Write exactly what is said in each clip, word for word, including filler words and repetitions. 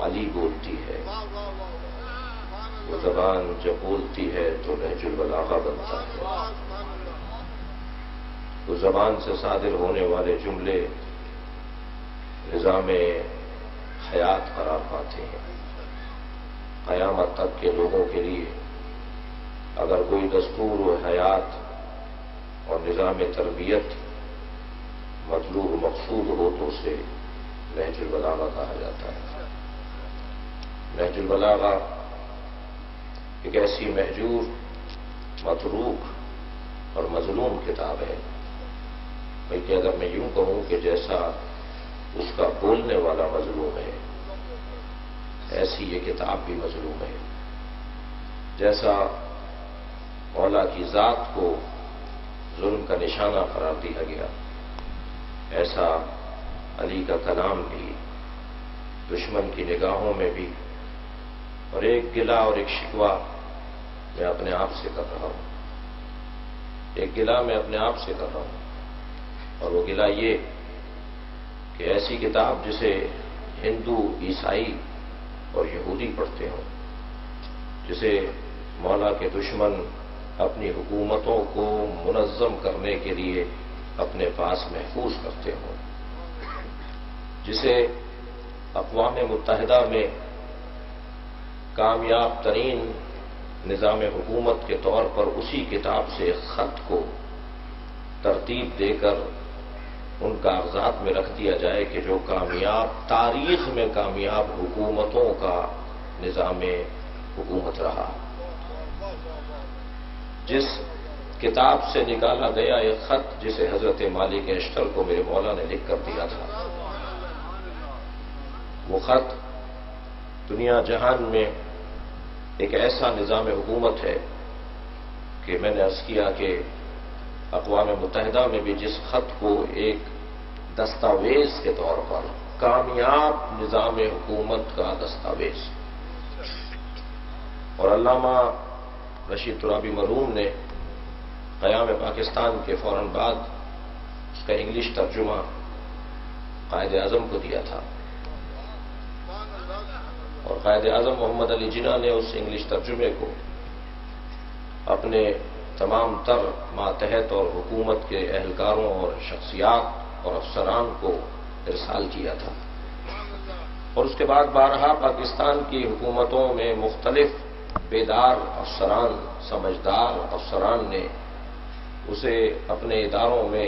علی بولتی ہے، وہ زبان جب بولتی ہے تو نہج البلاغہ بنتا ہے، وہ زبان سے صادر ہونے والے جملے نظام حیات قرار پاتے ہیں۔ قیامت تک کے لوگوں کے لیے اگر کوئی دستور و حیات اور نظام تربیت مطلوب مقصود ہو تو اسے نہج البلاغہ کہا جاتا ہے۔ نہج البلاغہ ایک ایسی مہجور، متروک اور مظلوم کتاب ہے، بلکہ اگر میں یوں کہوں کہ جیسا اس کا بولنے والا مظلوم ہے، ایسی یہ کتاب بھی مظلوم ہے۔ جیسا مولا کی ذات کو ظلم کا نشانہ قرار دیا گیا، ایسا علی کا کلام بھی دشمن کی نگاہوں میں بھی، اور ایک گلہ اور ایک شکوہ میں اپنے آپ سے کر رہا ہوں، ایک گلہ میں اپنے آپ سے کر رہا ہوں، اور وہ گلہ یہ کہ ایسی کتاب جسے ہندو، عیسائی اور یہودی پڑھتے ہوں، جسے مولا کے دشمن اپنی حکومتوں کو منظم کرنے کے لیے اپنے پاس محفوظ کرتے ہوں، جسے اقوام متحدہ میں کامیاب ترین نظام حکومت کے طور پر اسی کتاب سے خط کو ترتیب دے کر ان کاغذات میں رکھ دیا جائے کہ جو کامیاب تاریخ میں کامیاب حکومتوں کا نظام حکومت رہا، جس کتاب سے نکالا گیا ایک خط جسے حضرت مالک اشتر کو میرے مولا نے لکھ کر دیا تھا، وہ خط دنیا جہان میں ایک ایسا نظام حکومت ہے کہ میں نے عرض کیا کہ اقوام متحدہ میں بھی جس خط کو ایک دستاویز کے طور پر کامیاب نظام حکومت کا دستاویز، اور علامہ رشید ترابی مرحوم نے قیام پاکستان کے فوراً بعد اس کا انگلش ترجمہ قائد اعظم کو دیا تھا، اور قائد اعظم محمد علی جناح نے اس انگلش ترجمے کو اپنے تمام تر ماتحت اور حکومت کے اہلکاروں اور شخصیات اور افسران کو ارسال کیا تھا، اور اس کے بعد بارہا پاکستان کی حکومتوں میں مختلف بیدار افسران، سمجھدار افسران نے اسے اپنے اداروں میں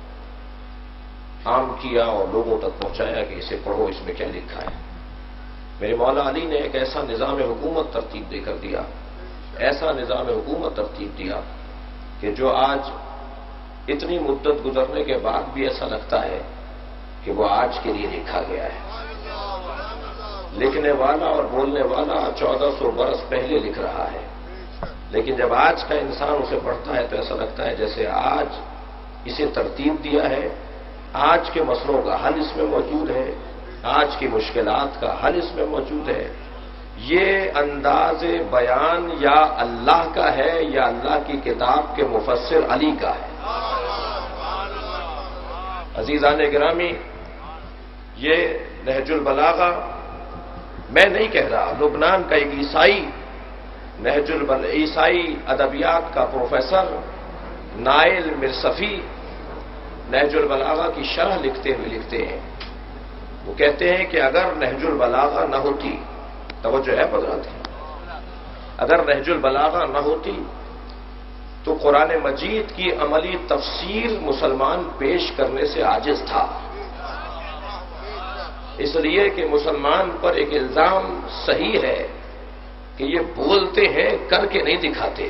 عام کیا اور لوگوں تک پہنچایا کہ اسے پڑھو، اس میں کیا لکھا ہے۔ میرے مولا علی نے ایک ایسا نظام حکومت ترتیب دے کر دیا، ایسا نظام حکومت ترتیب دیا کہ جو آج اتنی مدت گزرنے کے بعد بھی ایسا لگتا ہے کہ وہ آج کے لیے لکھا گیا ہے۔ لکھنے والا اور بولنے والا چودہ سو برس پہلے لکھ رہا ہے، لیکن جب آج کا انسان اسے پڑھتا ہے تو ایسا لگتا ہے جیسے آج اسے ترتیب دیا ہے، آج کے مسئلوں کا حل اس میں موجود ہے، آج کی مشکلات کا حل اس میں موجود ہے۔ یہ انداز بیان یا اللہ کا ہے یا اللہ کی کتاب کے مفسر علی کا ہے۔ عزیزان گرامی، یہ نہج البلاغہ میں نہیں کہہ رہا، لبنان کا ایک عیسائی نہج البلاغہ عیسائی ادبیات کا پروفیسر نائل مرصفی نہج البلاغہ کی شرح لکھتے ہوئے لکھتے ہیں، وہ کہتے ہیں کہ اگر نہج البلاغہ نہ ہوتی، توجہ ہے حضرات، اگر نہج البلاغہ نہ ہوتی تو قرآن مجید کی عملی تفسیر مسلمان پیش کرنے سے عاجز تھا، اس لیے کہ مسلمان پر ایک الزام صحیح ہے کہ یہ بولتے ہیں کر کے نہیں دکھاتے،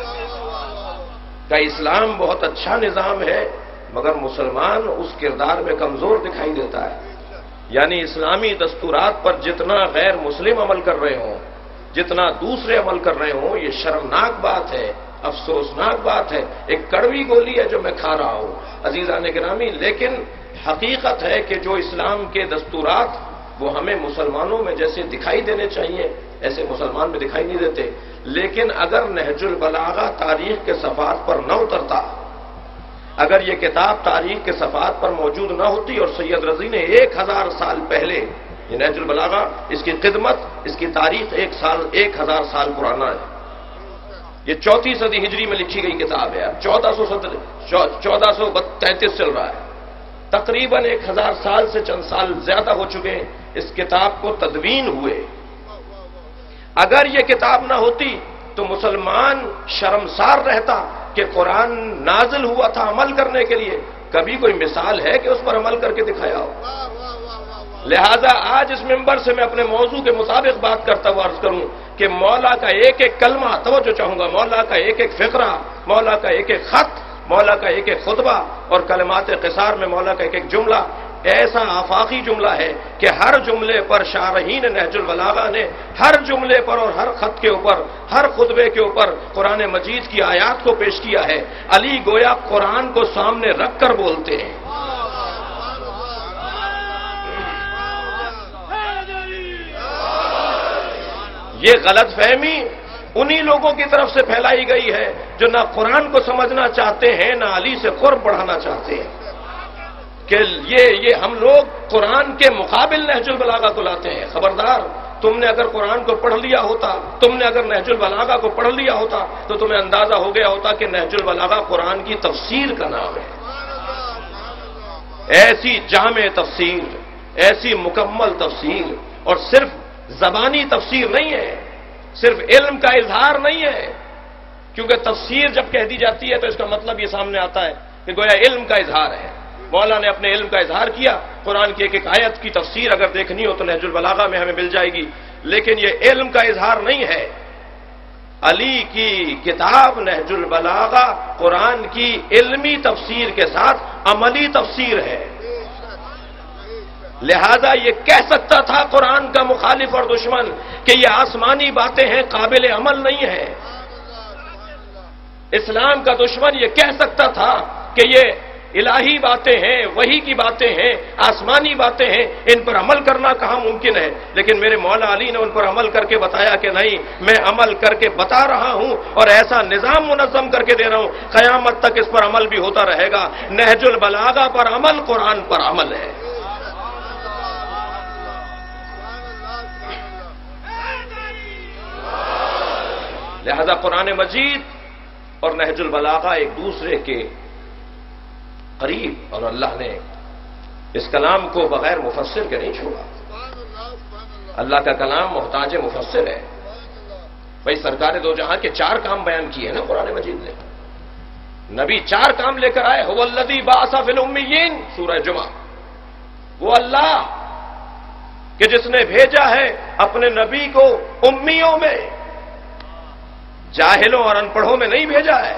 کہ اسلام بہت اچھا نظام ہے مگر مسلمان اس کردار میں کمزور دکھائی دیتا ہے۔ یعنی اسلامی دستورات پر جتنا غیر مسلم عمل کر رہے ہوں، جتنا دوسرے عمل کر رہے ہوں، یہ شرمناک بات ہے، افسوسناک بات ہے، ایک کڑوی گولی ہے جو میں کھا رہا ہوں عزیزان گرامی، لیکن حقیقت ہے کہ جو اسلام کے دستورات وہ ہمیں مسلمانوں میں جیسے دکھائی دینے چاہیے ایسے مسلمان میں دکھائی نہیں دیتے۔ لیکن اگر نہج البلاغہ تاریخ کے صفحات پر نہ اترتا، اگر یہ کتاب تاریخ کے صفحات پر موجود نہ ہوتی اور سید رضی نے ایک ہزار سال پہلے یہ نہج البلاغہ، اس کی خدمت، اس کی تاریخ ایک سال ایک ہزار سال پرانا ہے. یہ چوتھی صدی ہجری میں لکھی گئی کتاب ہے. اب چودہ سو ستر چودہ سو تینتیس چل رہا ہے. تقریباً ایک ہزار سال سے چند سال زیادہ ہو چکے ہیں اس کتاب کو تدوین ہوئے. اگر یہ کتاب نہ ہوتی تو مسلمان شرمسار رہتا کہ قرآن نازل ہوا تھا عمل کرنے کے لیے. کبھی کوئی مثال ہے کہ اس پر عمل کر کے دکھایا ہو؟ لہذا آج اس ممبر سے میں اپنے موضوع کے مطابق بات کرتا ہوا عرض کروں کہ مولا کا ایک ایک کلمہ، توجہ چاہوں گا، مولا کا ایک ایک فقرہ، مولا کا ایک ایک خط، مولا کا ایک ایک خطبہ اور کلمات قصار میں مولا کا ایک ایک جملہ ایسا آفاقی جملہ ہے کہ ہر جملے پر شارحین نہج البلاغہ نے ہر جملے پر اور ہر خط کے اوپر، ہر خطبے کے اوپر قرآن مجید کی آیات کو پیش کیا ہے. علی گویا قرآن کو سامنے رکھ کر بولتے ہیں. یہ غلط فہمی انہی لوگوں کی طرف سے پھیلائی گئی ہے جو نہ قرآن کو سمجھنا چاہتے ہیں نہ علی سے قرب بڑھانا چاہتے ہیں کہ یہ یہ ہم لوگ قرآن کے مقابل نہج البلاغہ کو لاتے ہیں. خبردار، تم نے اگر قرآن کو پڑھ لیا ہوتا، تم نے اگر نہج البلاغہ کو پڑھ لیا ہوتا تو تمہیں اندازہ ہو گیا ہوتا کہ نہج البلاغہ قرآن کی تفسیر کا نام ہے. ایسی جامع تفسیر، ایسی مکمل تفسیر، اور صرف زبانی تفسیر نہیں ہے، صرف علم کا اظہار نہیں ہے. کیونکہ تفسیر جب کہہ دی جاتی ہے تو اس کا مطلب یہ سامنے آتا ہے کہ گویا علم کا اظہار ہے. مولا نے اپنے علم کا اظہار کیا. قرآن کی ایک ایک آیت کی تفسیر اگر دیکھنی ہو تو نہج البلاغہ میں ہمیں مل جائے گی، لیکن یہ علم کا اظہار نہیں ہے. علی کی کتاب نہج البلاغہ قرآن کی علمی تفسیر کے ساتھ عملی تفسیر ہے. لہذا یہ کہہ سکتا تھا قرآن کا مخالف اور دشمن کہ یہ آسمانی باتیں ہیں، قابل عمل نہیں ہے. اسلام کا دشمن یہ کہہ سکتا تھا کہ یہ الہی باتیں ہیں، وحی کی باتیں ہیں، آسمانی باتیں ہیں، ان پر عمل کرنا کہاں ممکن ہے. لیکن میرے مولا علی نے ان پر عمل کر کے بتایا کہ نہیں، میں عمل کر کے بتا رہا ہوں اور ایسا نظام منظم کر کے دے رہا ہوں قیامت تک اس پر عمل بھی ہوتا رہے گا. نہج البلاغہ پر عمل قرآن پر عمل ہے. لہذا قرآن مجید اور نہج البلاغہ ایک دوسرے کے قریب، اور اللہ نے اس کلام کو بغیر مفسر کے نہیں چھوڑا. اللہ کا کلام محتاج مفسر ہے. بھائی سرکار دو جہاں کے چار کام بیان کیے ہیں نا قرآن مجید نے. نبی چار کام لے کر آئے. هو الذی بعث فی الامیین، سورہ جمعہ. وہ اللہ کہ جس نے بھیجا ہے اپنے نبی کو امیوں میں، جاہلوں اور ان پڑھوں میں نہیں بھیجا ہے.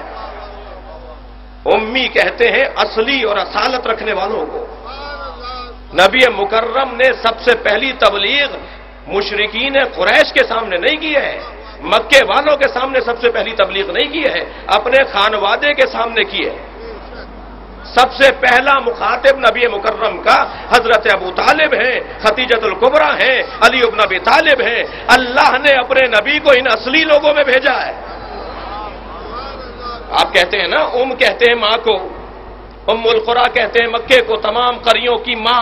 امی کہتے ہیں اصلی اور اصالت رکھنے والوں کو. نبی مکرم نے سب سے پہلی تبلیغ مشرکین قریش کے سامنے نہیں کی ہے، مکے والوں کے سامنے سب سے پہلی تبلیغ نہیں کی ہے، اپنے خانوادے کے سامنے کی ہے. سب سے پہلا مخاطب نبی مکرم کا حضرت ابو طالب ہیں، خدیجۃ الکبریٰ ہیں، علی ابن ابی طالب ہیں. اللہ نے اپنے نبی کو ان اصلی لوگوں میں بھیجا ہے. آپ کہتے ہیں نا ام کہتے ہیں ماں کو، ام القریٰ کہتے ہیں مکے کو، تمام قریوں کی ماں.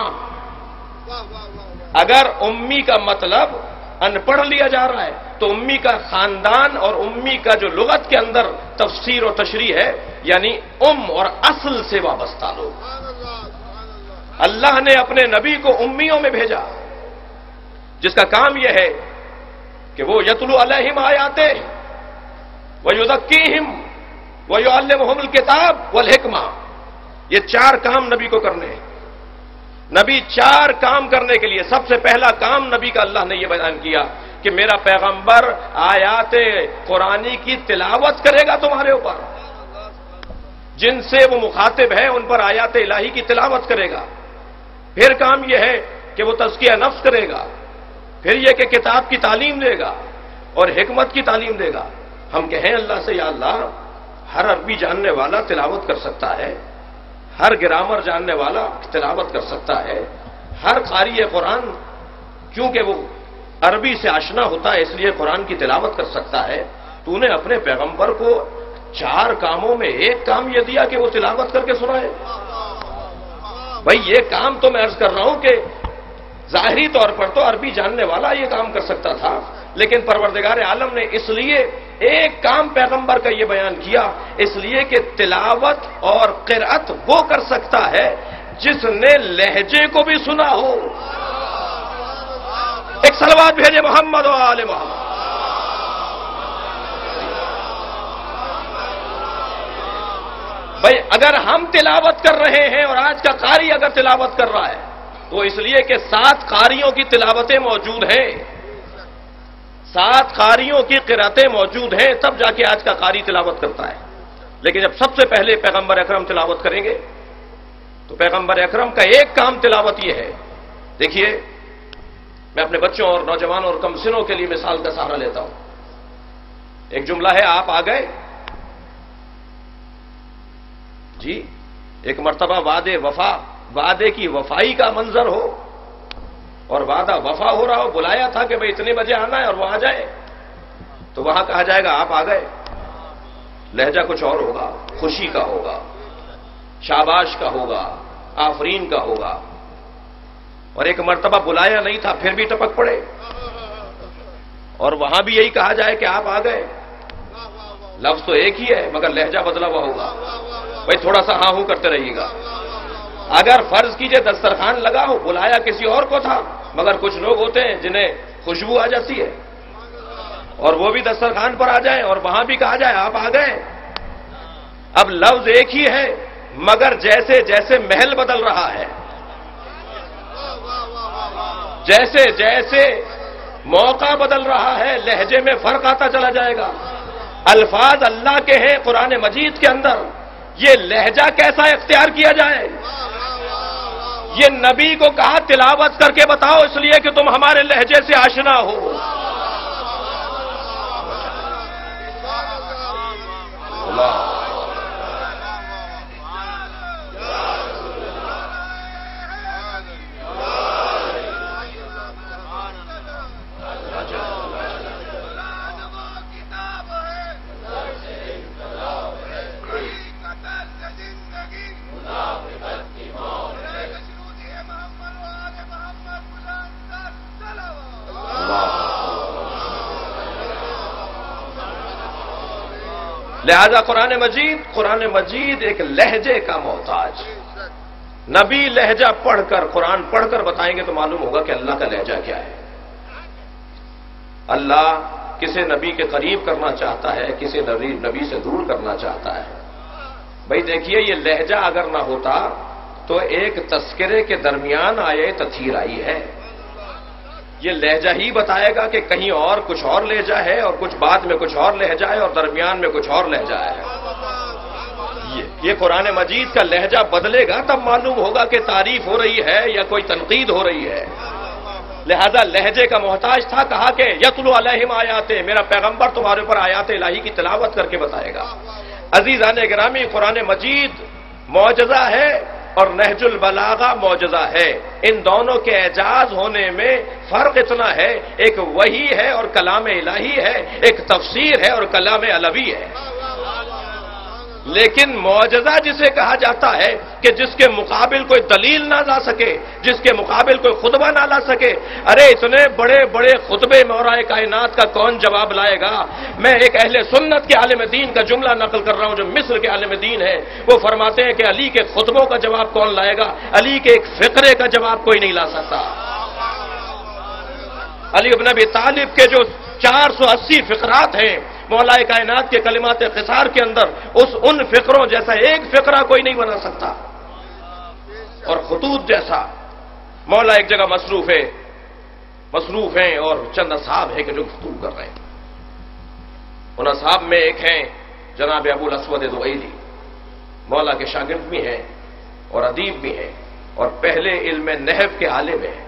اگر امی کا مطلب ان پڑھ لیا جا رہا ہے تو امی کا خاندان اور امی کا جو لغت کے اندر تفسیر و تشریح ہے یعنی ام اور اصل سے وابستہ لوگ. اللہ نے اپنے نبی کو امیوں میں بھیجا جس کا کام یہ ہے کہ وہ یتلو علیہم آیاتہ ویزکیہم وَيُعَلِّمُهُمُ الْكِتَابَ وَالْحِکْمَةَ. یہ چار کام نبی کو کرنے ہیں. نبی چار کام کرنے کے لیے سب سے پہلا کام نبی کا اللہ نے یہ بیان کیا کہ میرا پیغمبر آیات قرآنی کی تلاوت کرے گا تمہارے اوپر. جن سے وہ مخاطب ہے ان پر آیات الہی کی تلاوت کرے گا. پھر کام یہ ہے کہ وہ تزکیہ نفس کرے گا. پھر یہ کہ کتاب کی تعلیم دے گا اور حکمت کی تعلیم دے گا. ہم کہیں اللہ سے یا اللہ ہر عربی جاننے والا تلاوت کر سکتا ہے، ہر گرامر جاننے والا تلاوت کر سکتا ہے، ہر قاری قرآن کیونکہ وہ عربی سے آشنا ہوتا ہے اس لیے قرآن کی تلاوت کر سکتا ہے. تو نے اپنے پیغمبر کو چار کاموں میں ایک کام یہ دیا کہ وہ تلاوت کر کے سنائے. بھائی یہ کام تو میں عرض کر رہا ہوں کہ ظاہری طور پر تو عربی جاننے والا یہ کام کر سکتا تھا، لیکن پروردگار عالم نے اس لیے ایک کام پیغمبر کا یہ بیان کیا، اس لیے کہ تلاوت اور قرأت وہ کر سکتا ہے جس نے لہجے کو بھی سنا ہو۔ ایک صلوات بھیجے محمد و آل محمد۔ بھائی اگر ہم تلاوت کر رہے ہیں اور آج کا قاری اگر تلاوت کر رہا ہے تو اس لیے کہ سات قاریوں کی تلاوتیں موجود ہیں، سات قاریوں کی قرأتیں موجود ہیں، تب جا کے آج کا قاری تلاوت کرتا ہے۔ لیکن جب سب سے پہلے پیغمبر اکرم تلاوت کریں گے تو پیغمبر اکرم کا ایک کام تلاوت یہ ہے۔ دیکھیے، میں اپنے بچوں اور نوجوانوں اور کمسنوں کے لیے مثال کا سہارا لیتا ہوں۔ ایک جملہ ہے، آپ آ گئے جی، ایک مرتبہ وعدے وفا وعدے کی وفائی کا منظر ہو اور وعدہ وفا ہو رہا ہو، بلایا تھا کہ بھئی اتنے بجے آنا ہے اور وہ آ جائے، تو وہاں کہا جائے گا آپ آ گئے، لہجہ کچھ اور ہوگا، خوشی کا ہوگا، شاباش کا ہوگا، آفرین کا ہوگا۔ اور ایک مرتبہ بلایا نہیں تھا پھر بھی ٹپک پڑے اور وہاں بھی یہی کہا جائے کہ آپ آ گئے، لفظ تو ایک ہی ہے مگر لہجہ بدلا ہوا ہوگا۔ بھئی تھوڑا سا ہاں ہوں کرتے رہیے گا۔ اگر فرض کیجئے دسترخوان لگا ہو، بلایا کسی اور کو تھا، مگر کچھ لوگ ہوتے ہیں جنہیں خوشبو آ جاتی ہے اور وہ بھی دسترخوان پر آ جائیں اور وہاں بھی کہا جائے آپ آ گئے۔ اب لفظ ایک ہی ہے مگر جیسے جیسے محل بدل رہا ہے، جیسے جیسے موقع بدل رہا ہے، لہجے میں فرق آتا چلا جائے گا۔ الفاظ اللہ کے ہیں قرآن مجید کے اندر، یہ لہجہ کیسا اختیار کیا جائے؟ یہ نبی کو کہا تلاوت کر کے بتاؤ، اس لیے کہ تم ہمارے لہجے سے آشنا ہو۔ اللہ لہذا قرآن مجید قرآن مجید ایک لہجے کا محتاج۔ نبی لہجہ پڑھ کر قرآن پڑھ کر بتائیں گے تو معلوم ہوگا کہ اللہ کا لہجہ کیا ہے۔ اللہ کسے نبی کے قریب کرنا چاہتا ہے، کسے نبی نبی سے دور کرنا چاہتا ہے۔ بھئی دیکھیے، یہ لہجہ اگر نہ ہوتا تو ایک تذکرے کے درمیان آئے تطہیر آئی ہے، یہ لہجہ ہی بتائے گا کہ کہیں اور کچھ اور لہجہ ہے اور کچھ بعد میں کچھ اور لہجہ ہے اور درمیان میں کچھ اور لہجہ ہے۔ یہ قرآن مجید کا لہجہ بدلے گا تب معلوم ہوگا کہ تعریف ہو رہی ہے یا کوئی تنقید ہو رہی ہے۔ لہذا لہجے کا محتاج تھا، کہا کہ یتلو علیہم آیات، میرا پیغمبر تمہارے اوپر آیات الہی کی تلاوت کر کے بتائے گا۔ عزیزان گرامی، قرآن مجید معجزہ ہے اور نہج البلاغہ معجزہ ہے۔ ان دونوں کے اعجاز ہونے میں فرق اتنا ہے، ایک وحی ہے اور کلام الہی ہے، ایک تفسیر ہے اور کلام علوی ہے۔ لیکن معجزہ جسے کہا جاتا ہے کہ جس کے مقابل کوئی دلیل نہ لا سکے، جس کے مقابل کوئی خطبہ نہ لا سکے۔ ارے اتنے بڑے بڑے خطبے مورائے کائنات کا کون جواب لائے گا؟ میں ایک اہل سنت کے عالم دین کا جملہ نقل کر رہا ہوں جو مصر کے عالم دین ہے۔ وہ فرماتے ہیں کہ علی کے خطبوں کا جواب کون لائے گا؟ علی کے ایک فقرے کا جواب کوئی نہیں لا سکتا۔ علی ابن ابی طالب کے جو چار سو اسی فقرات ہیں مولا کائنات کے کلمات قصار کے اندر، اس ان فقروں جیسا ایک فقرہ کوئی نہیں بنا سکتا۔ اور خطوط جیسا مولا ایک جگہ مصروف ہے مصروف ہیں اور چند اصحاب ہیں کہ جو گفتگو کر رہے ہیں۔ ان اصحاب میں ایک ہیں جناب ابو الاسود دؤیلی، مولا کے شاگرد بھی ہیں اور ادیب بھی ہیں اور پہلے علم نحو کے عالم ہیں۔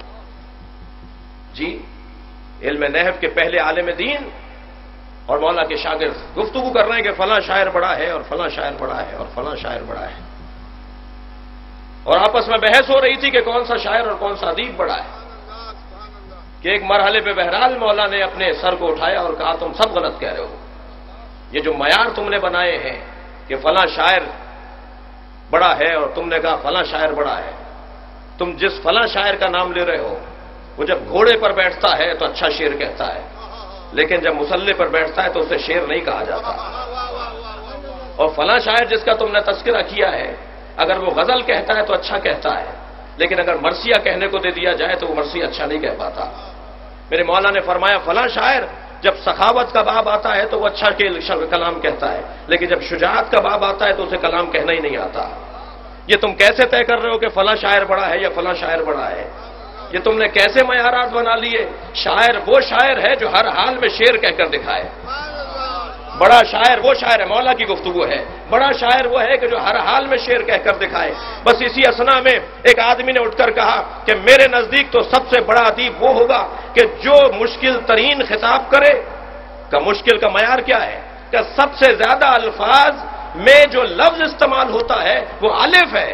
جی، علم نحو کے پہلے عالم دین اور مولا کے شاگرد گفتگو کر رہے ہیں کہ فلاں شاعر بڑا ہے اور فلاں شاعر بڑا ہے اور فلاں شاعر بڑا ہے، اور آپس میں بحث ہو رہی تھی کہ کون سا شاعر اور کون سا ادیب بڑا ہے، کہ ایک مرحلے پہ بہرحال مولا نے اپنے سر کو اٹھایا اور کہا تم سب غلط کہہ رہے ہو، یہ جو معیار تم نے بنائے ہیں کہ فلاں شاعر بڑا ہے اور تم نے کہا فلاں شاعر بڑا ہے، تم جس فلاں شاعر کا نام لے رہے ہو وہ جب گھوڑے پر بیٹھتا ہے تو اچھا شعر کہتا ہے، لیکن جب مسلح پر بیٹھتا ہے تو اسے شعر نہیں کہا جاتا۔ اور فلاں شاعر جس کا تم نے تذکرہ کیا ہے اگر وہ غزل کہتا ہے تو اچھا کہتا ہے، لیکن اگر مرثیہ کہنے کو دے دیا جائے تو وہ مرثیہ اچھا نہیں کہہ پاتا۔ میرے مولا نے فرمایا فلاں شاعر جب سخاوت کا باب آتا ہے تو وہ اچھا کلام کہتا ہے، لیکن جب شجاعت کا باب آتا ہے تو اسے کلام کہنا ہی نہیں آتا۔ یہ تم کیسے طے کر رہے ہو کہ فلاں شاعر بڑا ہے یا فلاں شاعر بڑا ہے؟ یہ تم نے کیسے معیارات بنا لیے؟ شاعر وہ شاعر ہے جو ہر حال میں شعر کہہ کر دکھائے۔ بڑا شاعر وہ شاعر ہے، مولا کی گفتگو ہے، بڑا شاعر وہ ہے کہ جو ہر حال میں شعر کہہ کر دکھائے۔ بس اسی اثنا میں ایک آدمی نے اٹھ کر کہا کہ میرے نزدیک تو سب سے بڑا ادیب وہ ہوگا کہ جو مشکل ترین خطاب کرے۔ کا مشکل کا معیار کیا ہے؟ کہ سب سے زیادہ الفاظ میں جو لفظ استعمال ہوتا ہے وہ الف ہے۔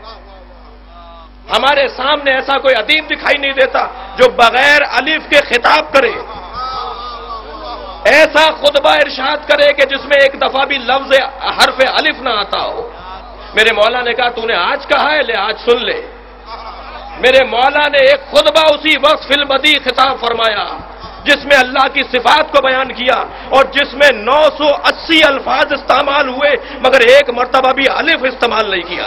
ہمارے سامنے ایسا کوئی ادیب دکھائی نہیں دیتا جو بغیر الف کے خطاب کرے، ایسا خطبہ ارشاد کرے کہ جس میں ایک دفعہ بھی لفظ حرف الف نہ آتا ہو۔ میرے مولا نے کہا تو نے آج کہا ہے، لے آج سن لے۔ میرے مولا نے ایک خطبہ اسی وقت فی البدیع خطاب فرمایا جس میں اللہ کی صفات کو بیان کیا اور جس میں نو سو اسی الفاظ استعمال ہوئے مگر ایک مرتبہ بھی الف استعمال نہیں کیا۔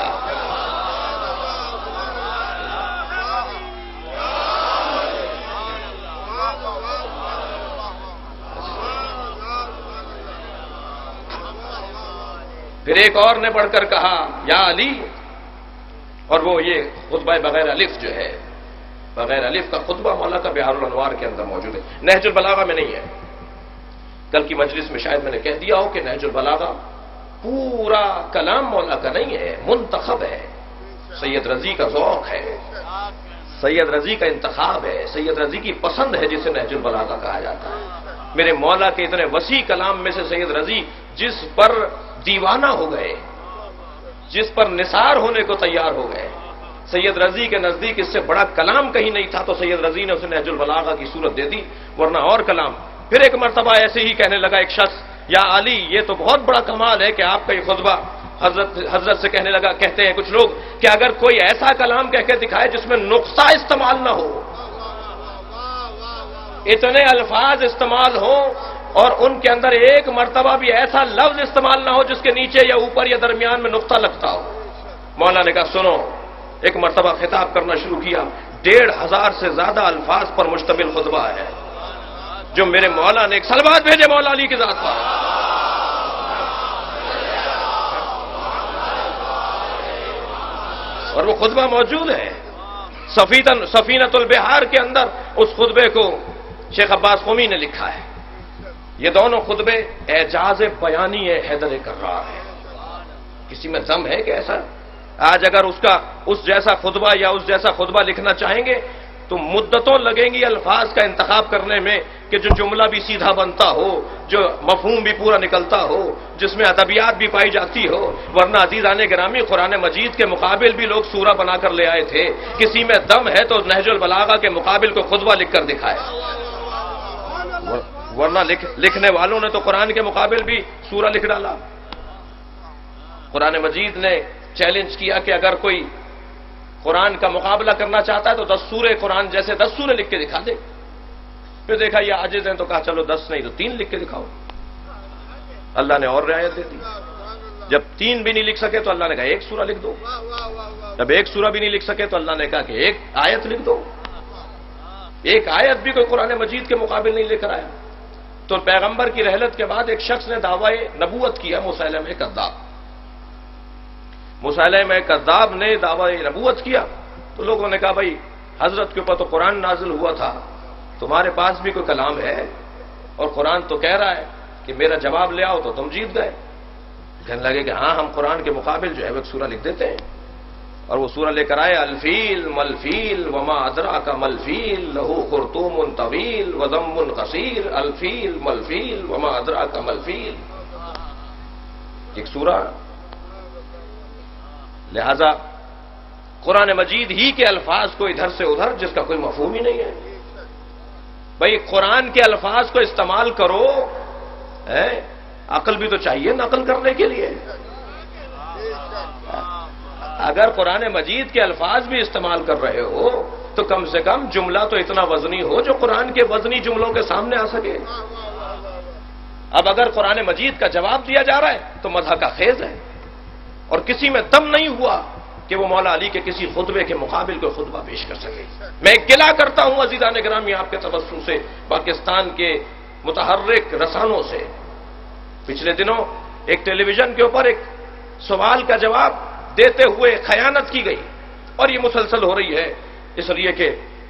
پھر ایک اور نے پڑھ کر کہا یا علی، اور وہ یہ خطبہ بغیر الف جو ہے، بغیر الف کا خطبہ مولا کا بہار الانوار کے اندر موجود ہے، نہج البلاغہ میں نہیں ہے۔ کل کی مجلس میں شاید میں نے کہہ دیا ہو کہ نہج البلاغہ پورا کلام مولا کا نہیں ہے، منتخب ہے، سید رضی کا ذوق ہے، سید رضی کا انتخاب ہے، سید رضی کی پسند ہے جسے نہج البلاغہ کہا جاتا ہے۔ میرے مولا کے اتنے وسیع کلام میں سے سید رضی جس پر دیوانہ ہو گئے، جس پر نثار ہونے کو تیار ہو گئے، سید رضی کے نزدیک اس سے بڑا کلام کہیں نہیں تھا تو سید رضی نے اسے نہج البلاغہ کی صورت دے دی، ورنہ اور کلام۔ پھر ایک مرتبہ ایسے ہی کہنے لگا ایک شخص یا علی، یہ تو بہت بڑا کمال ہے کہ آپ کا یہ خطبہ، حضرت حضرت سے کہنے لگا، کہتے ہیں کچھ لوگ کہ اگر کوئی ایسا کلام کہہ کے دکھائے جس میں نقصہ استعمال نہ ہو، اتنے الفاظ استعمال ہوں اور ان کے اندر ایک مرتبہ بھی ایسا لفظ استعمال نہ ہو جس کے نیچے یا اوپر یا درمیان میں نقطہ لگتا ہو۔ مولا نے کہا سنو، ایک مرتبہ خطاب کرنا شروع کیا، ڈیڑھ ہزار سے زیادہ الفاظ پر مشتمل خطبہ ہے جو میرے مولا نے، ایک صلوات بھیجے مولا علی کی ذات پر۔ اور وہ خطبہ موجود ہے سفینۃ البحار کے اندر، اس خطبے کو شیخ عباس قمی نے لکھا ہے۔ یہ دونوں خطبے اعجاز بیانی ہے، حیدر کرار ہے۔ کسی میں دم ہے کہ ایسا؟ آج اگر اس کا اس جیسا خطبہ یا اس جیسا خطبہ لکھنا چاہیں گے تو مدتوں لگیں گی الفاظ کا انتخاب کرنے میں کہ جو جملہ بھی سیدھا بنتا ہو، جو مفہوم بھی پورا نکلتا ہو، جس میں ادبیات بھی پائی جاتی ہو۔ ورنہ عزیزان گرامی، قرآن مجید کے مقابل بھی لوگ سورہ بنا کر لے آئے تھے۔ کسی میں دم ہے تو نہج البلاغہ کے مقابل کو خطبہ لکھ کر دکھائے، ورنہ لکھ لکھنے والوں نے تو قرآن کے مقابل بھی سورہ لکھ ڈالا۔ قرآن مجید نے چیلنج کیا کہ اگر کوئی قرآن کا مقابلہ کرنا چاہتا ہے تو دس سورے قرآن جیسے دس سورے لکھ کے دکھا دے۔ پھر دیکھا یہ عاجز ہیں تو کہا چلو دس نہیں تو تین لکھ کے دکھاؤ۔ اللہ نے اور رعایت دے دی، جب تین بھی نہیں لکھ سکے تو اللہ نے کہا ایک سورہ لکھ دو، جب ایک سورہ بھی نہیں لکھ سکے تو اللہ نے کہا کہ ایک آیت لکھ دو۔ ایک آیت بھی کوئی قرآن مجید کے مقابل نہیں لے کر آیا۔ تو پیغمبر کی رحلت کے بعد ایک شخص نے دعوی نبوت کیا، مسیلمہ کذاب۔ مسیلمہ کذاب نے دعوی نبوت کیا تو لوگوں نے کہا بھائی حضرت کے اوپر تو قرآن نازل ہوا تھا، تمہارے پاس بھی کوئی کلام ہے؟ اور قرآن تو کہہ رہا ہے کہ میرا جواب لے آؤ تو تم جیت گئے۔ کہنے لگے کہ ہاں ہم قرآن کے مقابل جو ہے وہ ایک سورہ لکھ دیتے ہیں، اور وہ سورہ لے کر آئے، الفیل ملفیل وما ادراک ملفیل لہو خرطوم طویل وضم قصیر، الفیل ملفیل وما ادراک ملفیل، ایک سورہ۔ لہذا قرآن مجید ہی کے الفاظ کو ادھر سے ادھر، جس کا کوئی مفہوم ہی نہیں ہے۔ بھئی قرآن کے الفاظ کو استعمال کرو، عقل بھی تو چاہیے نقل کرنے کے لیے۔ اگر قرآن مجید کے الفاظ بھی استعمال کر رہے ہو تو کم سے کم جملہ تو اتنا وزنی ہو جو قرآن کے وزنی جملوں کے سامنے آ سکے. اب اگر قرآن مجید کا جواب دیا جا رہا ہے تو مدح کا خیز ہے، اور کسی میں دم نہیں ہوا کہ وہ مولا علی کے کسی خطبے کے مقابل کوئی خطبہ پیش کر سکے. میں گلہ کرتا ہوں عزیزان گرامی آپ کے توسط سے، پاکستان کے متحرک رسانوں سے. پچھلے دنوں ایک ٹیلی ویژن کے اوپر ایک سوال کا جواب دیتے ہوئے خیانت کی گئی، اور یہ مسلسل ہو رہی ہے اس لیے کہ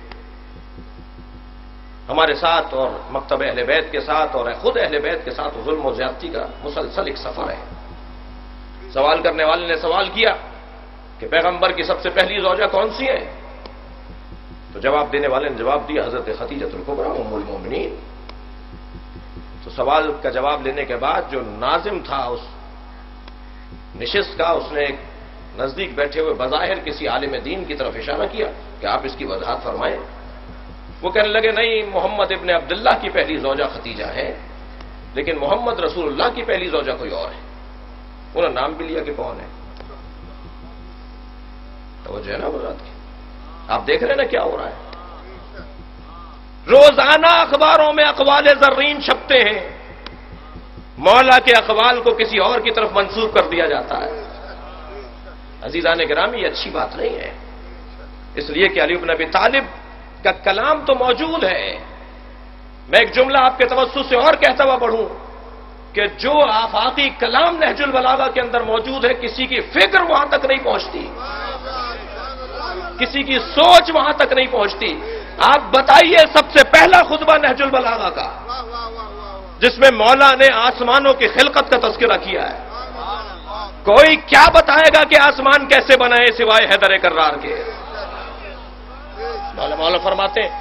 ہمارے ساتھ اور مکتب اہل بیت کے ساتھ اور خود اہل بیت کے ساتھ ظلم و زیادتی کا مسلسل ایک سفر ہے. سوال کرنے والے نے سوال کیا کہ پیغمبر کی سب سے پہلی زوجہ کون سی ہے؟ تو جواب دینے والے نے جواب دیا حضرت خدیجہ الکبریٰ ام المومنین. تو سوال کا جواب لینے کے بعد جو ناظم تھا اس نشست کا، اس نے ایک نزدیک بیٹھے ہوئے بظاہر کسی عالم دین کی طرف اشارہ کیا کہ آپ اس کی وضاحت فرمائیں. وہ کہنے لگے نہیں، محمد ابن عبداللہ کی پہلی زوجہ خدیجہ ہے، لیکن محمد رسول اللہ کی پہلی زوجہ کوئی اور ہے. انہوں نے نام بھی لیا کہ کون ہے. توجہ ہے نا بات کی؟ آپ دیکھ رہے ہیں نا کیا ہو رہا ہے. روزانہ اخباروں میں اقوال زرین چھپتے ہیں، مولا کے اقوال کو کسی اور کی طرف منسوب کر دیا جاتا ہے. عزیزان گرامی یہ اچھی بات نہیں ہے، اس لیے کہ علی بن ابی طالب کا کلام تو موجود ہے. میں ایک جملہ آپ کے توسط سے اور کہتا ہوا پڑھوں کہ جو آفاقی کلام نہج البلاغہ کے اندر موجود ہے، کسی کی فکر وہاں تک نہیں پہنچتی، کسی کی سوچ وہاں تک نہیں پہنچتی. آپ بتائیے سب سے پہلا خطبہ نہج البلاغہ کا جس میں مولا نے آسمانوں کی خلقت کا تذکرہ کیا ہے، کوئی کیا بتائے گا کہ آسمان کیسے بنائے سوائے حیدر کرار کے؟ مولا مولا فرماتے ہیں،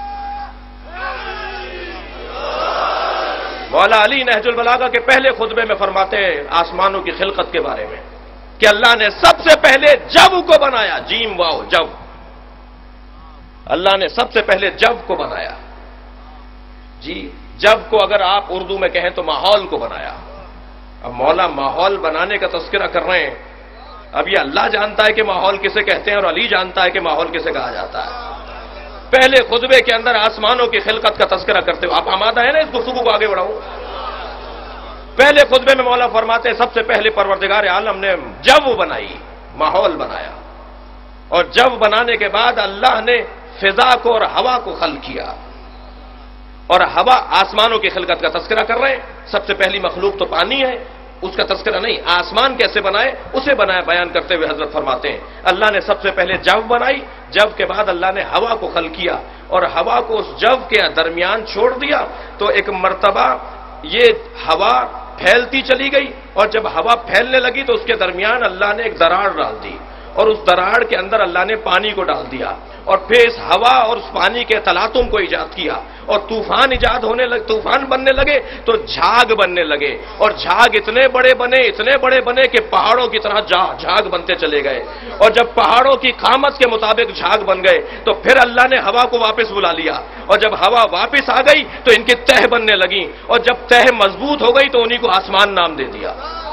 مولا علی نہج البلاغہ کے پہلے خطبے میں فرماتے ہیں آسمانوں کی خلقت کے بارے میں کہ اللہ نے سب سے پہلے جب کو بنایا. جیم واو جب، اللہ نے سب سے پہلے جب کو بنایا. جی جب کو اگر آپ اردو میں کہیں تو ماحول کو بنایا. اب مولا ماحول بنانے کا تذکرہ کر رہے ہیں. اب یہ اللہ جانتا ہے کہ ماحول کسے کہتے ہیں اور علی جانتا ہے کہ ماحول کسے کہا جاتا ہے. پہلے خطبے کے اندر آسمانوں کی خلقت کا تذکرہ کرتے ہوئے آپ آمادہ ہیں نا اس گفتگو کو آگے بڑھاؤں؟ پہلے خطبے میں مولا فرماتے ہیں سب سے پہلے پروردگار عالم نے جب بنائی، ماحول بنایا، اور جب بنانے کے بعد اللہ نے فضا کو اور ہوا کو خلق کیا. اور ہوا آسمانوں کی خلقت کا تذکرہ کر رہے ہیں. سب سے پہلی مخلوق تو پانی ہے، اس کا تذکرہ نہیں. آسمان کیسے بنائے اسے بنایا بیان کرتے ہوئے حضرت فرماتے ہیں اللہ نے سب سے پہلے جب بنائی، جب کے بعد اللہ نے ہوا کو خلق کیا اور ہوا کو اس جب کے درمیان چھوڑ دیا. تو ایک مرتبہ یہ ہوا پھیلتی چلی گئی، اور جب ہوا پھیلنے لگی تو اس کے درمیان اللہ نے ایک دراڑ ڈال دی، اور اس دراڑ کے اندر اللہ نے پانی کو ڈال دیا، اور پھر اس ہوا اور اس پانی کے تلاطم کو ایجاد کیا، اور طوفان ایجاد ہونے لگے، طوفان بننے لگے تو جھاگ بننے لگے، اور جھاگ اتنے بڑے بنے اتنے بڑے بنے کہ پہاڑوں کی طرح جھاگ بنتے چلے گئے. اور جب پہاڑوں کی قامت کے مطابق جھاگ بن گئے تو پھر اللہ نے ہوا کو واپس بلا لیا، اور جب ہوا واپس آ گئی تو ان کی تہ بننے لگی، اور جب تہ مضبوط ہو گئی تو انہی کو آسمان نام دے دیا.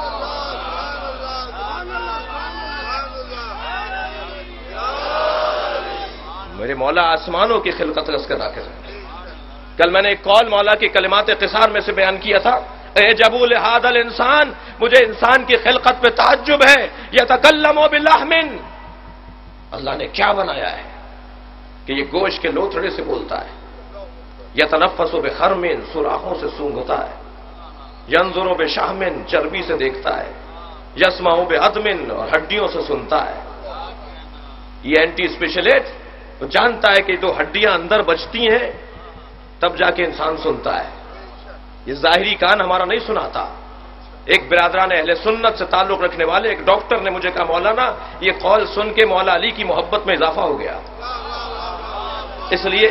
میرے مولا آسمانوں کی خلقت کا تذکرہ کر رہے ہیں. کل میں نے ایک قول مولا کی کلمات قصار میں سے بیان کیا تھا، اے جبول ھذا الانسان، مجھے انسان کی خلقت پہ تعجب ہے. یتکلم بلحم، اللہ نے کیا بنایا ہے کہ یہ گوشت کے لوتھڑے سے بولتا ہے. یتنفس بخرم، سوراخوں سے سونگھتا ہے. ینظر بشحم، چربی سے دیکھتا ہے. یسمع بعظم، اور ہڈیوں سے سنتا ہے. یہ اینٹی اسپیشلسٹ تو جانتا ہے کہ جو ہڈیاں اندر بچتی ہیں تب جا کے انسان سنتا ہے. یہ ظاہری کان ہمارا نہیں سناتا. ایک برادران اہل سنت سے تعلق رکھنے والے ایک ڈاکٹر نے مجھے کہا مولانا یہ قول سن کے مولا علی کی محبت میں اضافہ ہو گیا. اس لیے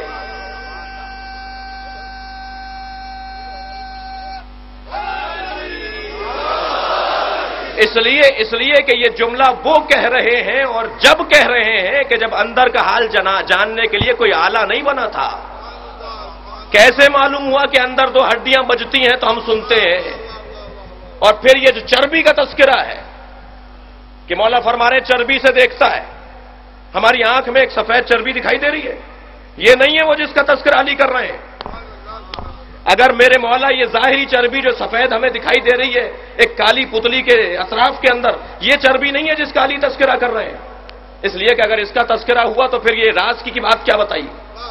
اس لیے اس لیے کہ یہ جملہ وہ کہہ رہے ہیں اور جب کہہ رہے ہیں کہ جب اندر کا حال جنا جاننے کے لیے کوئی آلہ نہیں بنا تھا. کیسے معلوم ہوا کہ اندر دو ہڈیاں بجتی ہیں تو ہم سنتے ہیں. اور پھر یہ جو چربی کا تذکرہ ہے کہ مولا فرما رہے چربی سے دیکھتا ہے، ہماری آنکھ میں ایک سفید چربی دکھائی دے رہی ہے، یہ نہیں ہے وہ جس کا تذکرہ علی کر رہے ہیں۔ اگر میرے مولا یہ ظاہری چربی جو سفید ہمیں دکھائی دے رہی ہے ایک کالی پتلی کے اطراف کے اندر، یہ چربی نہیں ہے جس کا علی تذکرہ کر رہے ہیں، اس لیے کہ اگر اس کا تذکرہ ہوا تو پھر یہ راز کی بات کیا بتائی؟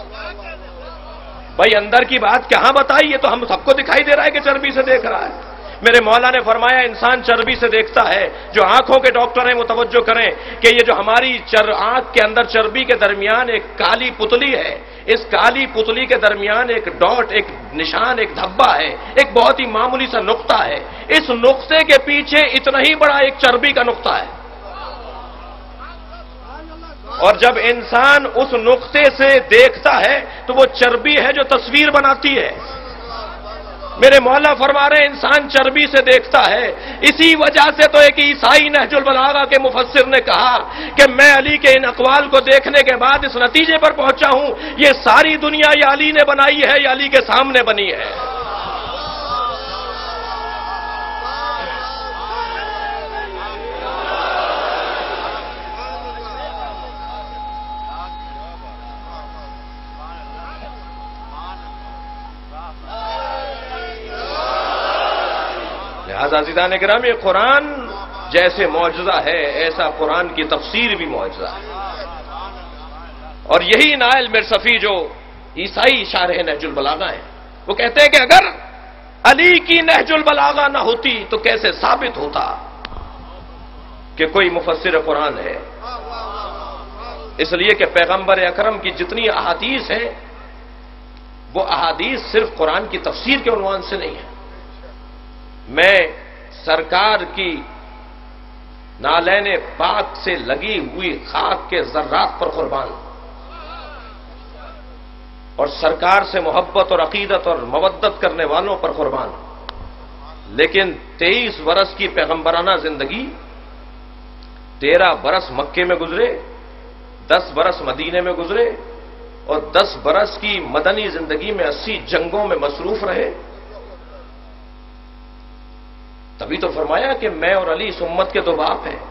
بھائی اندر کی بات کہاں بتائی؟ یہ تو ہم سب کو دکھائی دے رہا ہے کہ چربی سے دیکھ رہا ہے۔ میرے مولا نے فرمایا انسان چربی سے دیکھتا ہے۔ جو آنکھوں کے ڈاکٹر ہیں وہ توجہ کریں کہ یہ جو ہماری چر آنکھ کے اندر چربی کے درمیان ایک کالی پتلی ہے، اس کالی پتلی کے درمیان ایک ڈاٹ، ایک نشان، ایک دھبا ہے، ایک بہت ہی معمولی سا نقطہ ہے۔ اس نقطے کے پیچھے اتنا ہی بڑا ایک چربی کا نقطہ ہے، اور جب انسان اس نقطے سے دیکھتا ہے تو وہ چربی ہے جو تصویر بناتی ہے۔ میرے مولا فرما رہے انسان چربی سے دیکھتا ہے۔ اسی وجہ سے تو ایک عیسائی نہج البلاغہ کے مفسر نے کہا کہ میں علی کے ان اقوال کو دیکھنے کے بعد اس نتیجے پر پہنچا ہوں یہ ساری دنیا یا علی نے بنائی ہے یا علی کے سامنے بنی ہے۔ عزیزان گرامی، قرآن جیسے معجزہ ہے ایسا قرآن کی تفسیر بھی معجزہ ہے، اور یہی نائل مرصفی جو عیسائی شارح نہج البلاغہ ہیں وہ کہتے ہیں کہ اگر علی کی نہج البلاغہ نہ ہوتی تو کیسے ثابت ہوتا کہ کوئی مفسر قرآن ہے؟ اس لیے کہ پیغمبر اکرم کی جتنی احادیث ہیں وہ احادیث صرف قرآن کی تفسیر کے عنوان سے نہیں ہے۔ میں سرکار کی نالین پاک سے لگی ہوئی خاک کے ذرات پر قربان ہوں، اور سرکار سے محبت اور عقیدت اور مودت کرنے والوں پر قربان ہوں، لیکن تیئیس برس کی پیغمبرانہ زندگی، تیرہ برس مکے میں گزرے، دس برس مدینے میں گزرے، اور دس برس کی مدنی زندگی میں اسی جنگوں میں مصروف رہے، تبھی تو فرمایا کہ میں اور علی اس امت کے دو باپ ہیں۔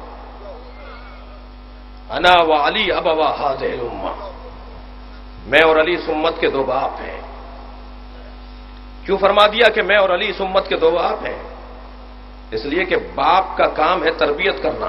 انا و علی ابوا ہذہ الامہ، میں اور علی اس امت کے دو باپ ہیں۔ کیوں فرما دیا کہ میں اور علی اس امت کے دو باپ ہیں؟ اس لیے کہ باپ کا کام ہے تربیت کرنا،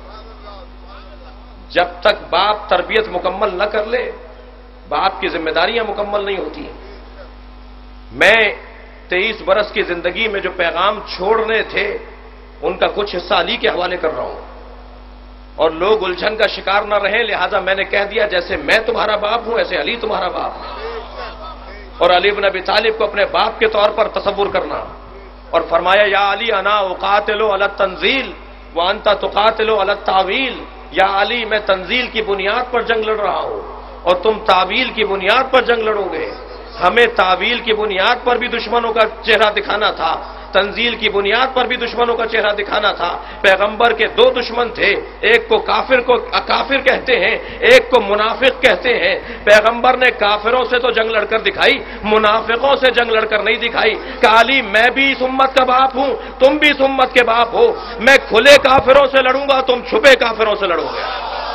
جب تک باپ تربیت مکمل نہ کر لے باپ کی ذمہ داریاں مکمل نہیں ہوتی۔ میں تیئیس برس کی زندگی میں جو پیغام چھوڑنے تھے ان کا کچھ حصہ علی کے حوالے کر رہا ہوں، اور لوگ الجھن کا شکار نہ رہیں، لہذا میں نے کہہ دیا جیسے میں تمہارا باپ ہوں ایسے علی تمہارا باپ ہے، اور علی بن ابی طالب کو اپنے باپ کے طور پر تصور کرنا، اور فرمایا یا علی انا اقاتل علی التنزیل وانت تقاتل علی التاویل، یا علی میں تنزیل کی بنیاد پر جنگ لڑ رہا ہوں اور تم تعویل کی بنیاد پر جنگ لڑو گے۔ ہمیں تعویل کی بنیاد پر بھی دشمنوں کا چہرہ دکھانا تھا، تنزیل کی بنیاد پر بھی دشمنوں کا چہرہ دکھانا تھا۔ پیغمبر کے دو دشمن تھے، ایک کو کافر کو کافر کہتے ہیں، ایک کو منافق کہتے ہیں۔ پیغمبر نے کافروں سے تو جنگ لڑ کر دکھائی، منافقوں سے جنگ لڑ کر نہیں دکھائی کہ علی میں بھی اس امت کا باپ ہوں، تم بھی اس امت کے باپ ہو، میں کھلے کافروں سے لڑوں گا، تم چھپے کافروں سے لڑو گے۔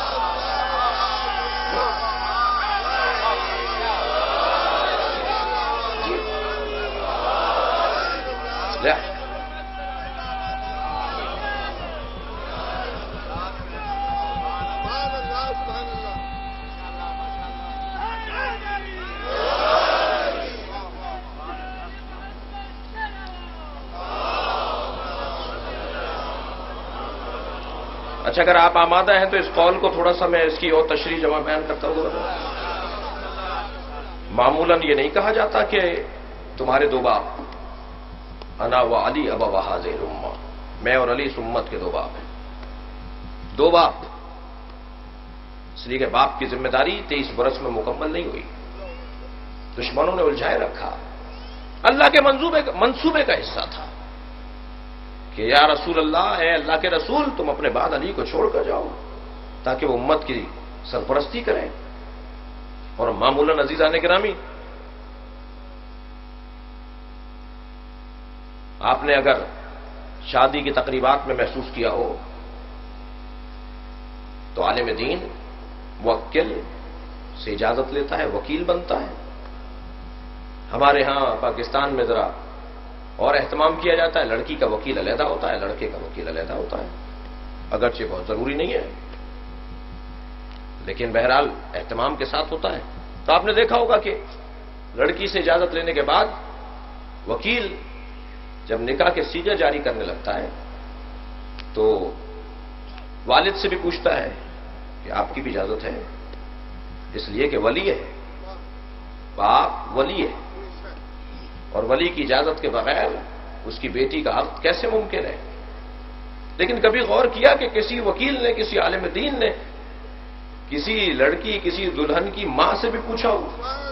اچھا اگر آپ آمادہ ہیں تو اس قول کو تھوڑا سا میں اس کی اور تشریح جمع بیان کرتا ہوں۔ معمولاً یہ نہیں کہا جاتا کہ تمہارے دو باپ، انا و علی ابوا ہذہ الامہ، میں اور علی اس امت کے دو باپ ہیں، دو باپ، اس لیے کہ باپ کی ذمہ داری تیئیس برس میں مکمل نہیں ہوئی، دشمنوں نے الجھائے رکھا، اللہ کے منصوبے منصوبے کا حصہ تھا کہ یا رسول اللہ، اے اللہ کے رسول، تم اپنے بعد علی کو چھوڑ کر جاؤ تاکہ وہ امت کی سرپرستی کریں۔ اور معمولاً عزیزان گرامی، آپ نے اگر شادی کی تقریبات میں محسوس کیا ہو تو عالم دین موکل سے اجازت لیتا ہے، وکیل بنتا ہے۔ ہمارے ہاں پاکستان میں ذرا اور اہتمام کیا جاتا ہے، لڑکی کا وکیل علیحدہ ہوتا ہے، لڑکے کا وکیل علیحدہ ہوتا ہے، اگرچہ بہت ضروری نہیں ہے لیکن بہرحال اہتمام کے ساتھ ہوتا ہے۔ تو آپ نے دیکھا ہوگا کہ لڑکی سے اجازت لینے کے بعد وکیل جب نکاح کے سیغے جاری کرنے لگتا ہے تو والد سے بھی پوچھتا ہے کہ آپ کی بھی اجازت ہے، اس لیے کہ ولی ہے، باپ ولی ہے، اور ولی کی اجازت کے بغیر اس کی بیٹی کا عقد کیسے ممکن ہے؟ لیکن کبھی غور کیا کہ کسی وکیل نے، کسی عالم دین نے کسی لڑکی، کسی دلہن کی ماں سے بھی پوچھا ہو؟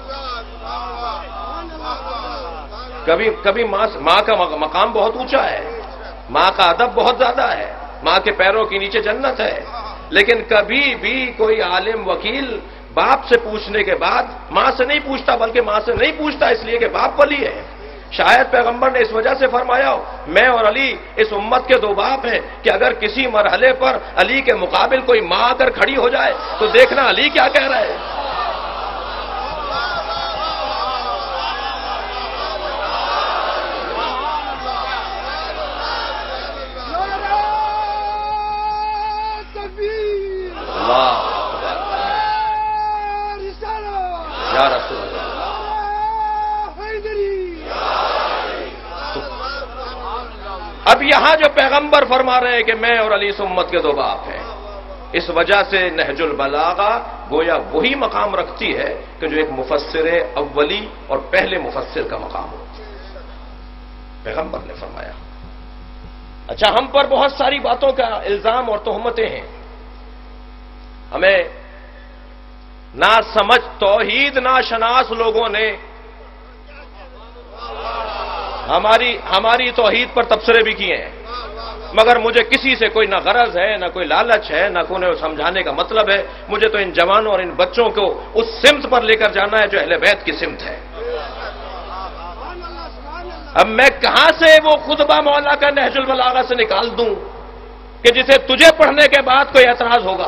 کبھی کبھی ماں ماں کا مقام بہت اونچا ہے، ماں کا ادب بہت زیادہ ہے، ماں کے پیروں کے نیچے جنت ہے، لیکن کبھی بھی کوئی عالم وکیل باپ سے پوچھنے کے بعد ماں سے نہیں پوچھتا، بلکہ ماں سے نہیں پوچھتا اس لیے کہ باپ ولی ہے۔ شاید پیغمبر نے اس وجہ سے فرمایا ہو میں اور علی اس امت کے دو باپ ہیں کہ اگر کسی مرحلے پر علی کے مقابل کوئی ماں اگر کھڑی ہو جائے تو دیکھنا علی کیا کہہ رہا ہے۔ یا رسول اللہ، اب یہاں جو پیغمبر فرما رہے ہیں کہ میں اور علی اس امت کے دو باپ ہیں، اس وجہ سے نہج البلاغہ گویا وہی مقام رکھتی ہے کہ جو ایک مفسر اولی اور پہلے مفسر کا مقام ہو۔ پیغمبر نے فرمایا۔ اچھا، ہم پر بہت ساری باتوں کا الزام اور تہمتیں ہیں، ہمیں نہ سمجھ توحید نہ شناس لوگوں نے ہماری ہماری توحید پر تبصرے بھی کیے ہیں، مگر مجھے کسی سے کوئی نہ غرض ہے، نہ کوئی لالچ ہے، نہ کوئی سمجھانے کا مطلب ہے۔ مجھے تو ان جوانوں اور ان بچوں کو اس سمت پر لے کر جانا ہے جو اہل بیت کی سمت ہے۔ اب میں کہاں سے وہ خطبہ مولا کا نہج البلاغہ سے نکال دوں کہ جسے تجھے پڑھنے کے بعد کوئی اعتراض ہوگا؟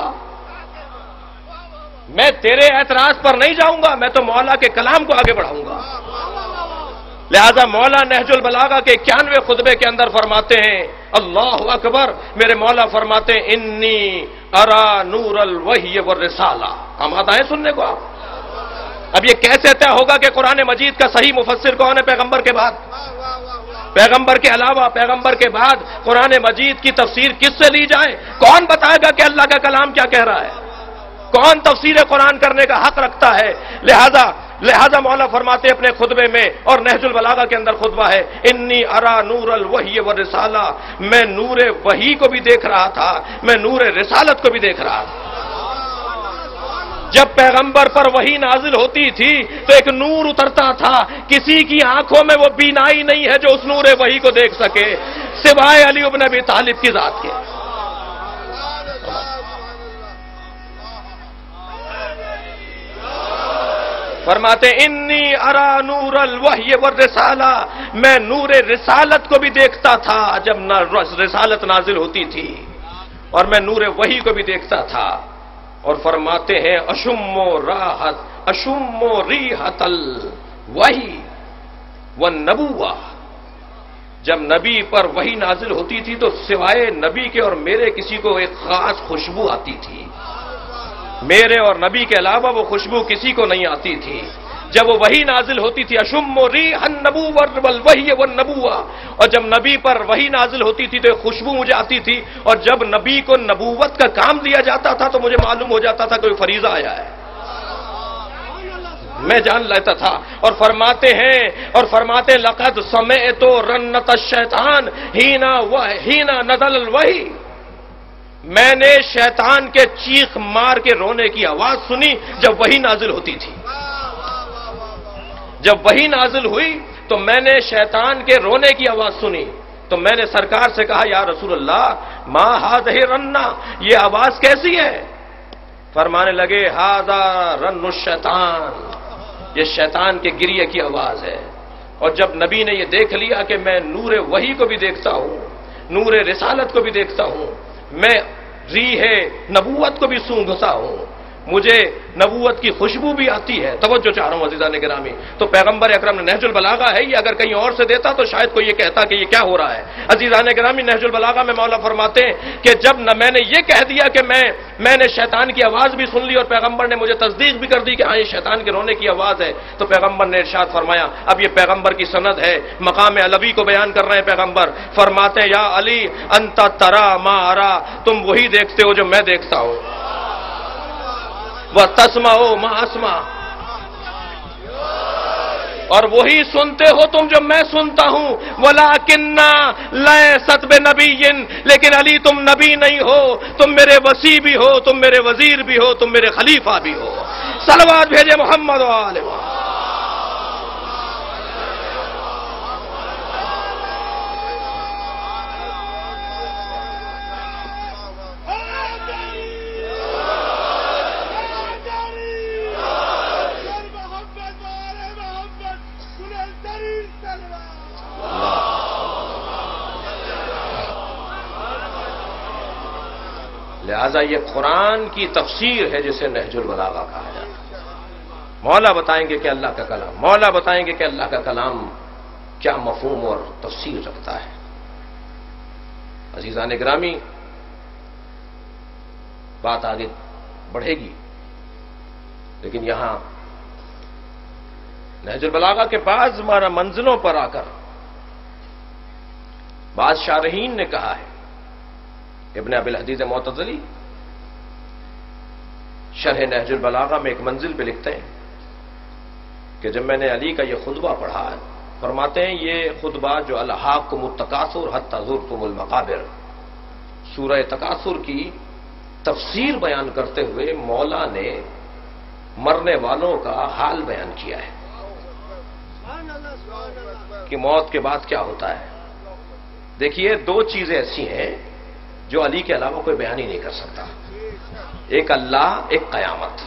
میں تیرے اعتراض پر نہیں جاؤں گا، میں تو مولا کے کلام کو آگے بڑھاؤں گا۔ لہذا مولا نہج البلاغہ کے اکیانوے خطبے کے اندر فرماتے ہیں، اللہ اکبر، میرے مولا فرماتے ہیں انی ارا نور الوحی والرسالہ۔ آمادہ ہیں سننے کو آپ؟ اب یہ کیسے طے ہوگا کہ قرآن مجید کا صحیح مفسر کون ہے پیغمبر کے بعد؟ پیغمبر کے علاوہ، پیغمبر کے بعد قرآن مجید کی تفسیر کس سے لی جائے؟ کون بتائے گا کہ اللہ کا کلام کیا کہہ رہا ہے؟ کون تفسیر قرآن کرنے کا حق رکھتا ہے؟ لہذا لہذا مولا فرماتے اپنے خطبے میں، اور نہج البلاغہ کے اندر خطبہ ہے، انی ارا نور الوحی والرسالہ، میں نور وحی کو بھی دیکھ رہا تھا، میں نور رسالت کو بھی دیکھ رہا تھا۔ جب پیغمبر پر وحی نازل ہوتی تھی تو ایک نور اترتا تھا، کسی کی آنکھوں میں وہ بینائی نہیں ہے جو اس نور وحی کو دیکھ سکے سوائے علی بن ابی طالب کی ذات کے۔ فرماتے انی ارا نور الوحی والرسالہ، میں نور رسالت کو بھی دیکھتا تھا جب رسالت نازل ہوتی تھی، اور میں نور وحی کو بھی دیکھتا تھا۔ اور فرماتے ہیں اشم و راحت اشم و ریحت الوحی والنبوہ، جب نبی پر وحی نازل ہوتی تھی تو سوائے نبی کے اور میرے کسی کو ایک خاص خوشبو آتی تھی، میرے اور نبی کے علاوہ وہ خوشبو کسی کو نہیں آتی تھی۔ جب وہ وحی نازل ہوتی تھی اشم و ریح النبوہ والوحی والنبوہ، اور جب نبی پر وحی نازل ہوتی تھی تو ایک خوشبو مجھے آتی تھی، اور جب نبی کو نبوت کا کام دیا جاتا تھا تو مجھے معلوم ہو جاتا تھا کہ کوئی فریضہ آیا ہے، میں جان لیتا تھا۔ اور فرماتے ہیں اور فرماتے ہیں لقد سمعت رنت الشیطان حین حین نزل الوحی، میں نے شیطان کے چیخ مار کے رونے کی آواز سنی جب وحی نازل ہوتی تھی۔ جب وحی نازل ہوئی تو میں نے شیطان کے رونے کی آواز سنی، تو میں نے سرکار سے کہا یا رسول اللہ ما ہذہ رنہ، یہ آواز کیسی ہے؟ فرمانے لگے ھذا رن الشیطان، یہ شیطان کے گریے کی آواز ہے۔ اور جب نبی نے یہ دیکھ لیا کہ میں نور وحی کو بھی دیکھتا ہوں، نور رسالت کو بھی دیکھتا ہوں، میں ریح نبوت کو بھی سونگھتا ہوں، مجھے نبوت کی خوشبو بھی آتی ہے۔ توجہ چاہ رہا ہوں عزیزان گرامی، تو پیغمبر اکرم نے نہج البلاغہ ہے، یہ اگر کہیں اور سے دیتا تو شاید کوئی یہ کہتا کہ یہ کیا ہو رہا ہے۔ عزیزان گرامی، نہج البلاغہ میں مولا فرماتے ہیں کہ جب نہ میں نے یہ کہہ دیا کہ میں میں نے شیطان کی آواز بھی سن لی اور پیغمبر نے مجھے تصدیق بھی کر دی کہ ہاں یہ شیطان کے رونے کی آواز ہے، تو پیغمبر نے ارشاد فرمایا، اب یہ پیغمبر کی سند ہے، مقام علوی کو بیان کر رہے ہیں پیغمبر، فرماتے ہیں یا علی انت ترا ما ارا، تم وہی دیکھتے ہو جو میں دیکھتا ہوں، وَتَسْمَعُ مَا أَسْمَعُ، اور وہی سنتے ہو تم جو میں سنتا ہوں، وَلَٰكِنَّ لَيْسَتْ بِنَبِيٍّ، لیکن علی تم نبی نہیں ہو، تم میرے وصی بھی ہو، تم میرے وزیر بھی ہو، تم میرے خلیفہ بھی ہو۔ صلوات بھیجے محمد و آلہ محمد۔ لہذا یہ قرآن کی تفسیر ہے جسے نہج البلاغہ کہا جاتا ہے۔ مولا بتائیں گے کہ اللہ کا کلام مولا بتائیں گے کہ اللہ کا کلام کیا مفہوم اور تفسیر رکھتا ہے۔ عزیزان گرامی، بات آگے بڑھے گی، لیکن یہاں نہج البلاغہ کے بعض ہمارا منزلوں پر آ کر بعض شارحین نے کہا ہے، ابن ابی الحدیث معتزلی شرح نہج البلاغہ میں ایک منزل پہ لکھتے ہیں کہ جب میں نے علی کا یہ خطبہ پڑھا، فرماتے ہیں یہ خطبہ جو الہاکم التکاثر حتی زرتم المقابر، سورہ تکاثر کی تفسیر بیان کرتے ہوئے مولا نے مرنے والوں کا حال بیان کیا ہے کہ موت کے بعد کیا ہوتا ہے۔ دیکھیے، دو چیزیں ایسی ہیں جو علی کے علاوہ کوئی بیان ہی نہیں کر سکتا، ایک اللہ، ایک قیامت۔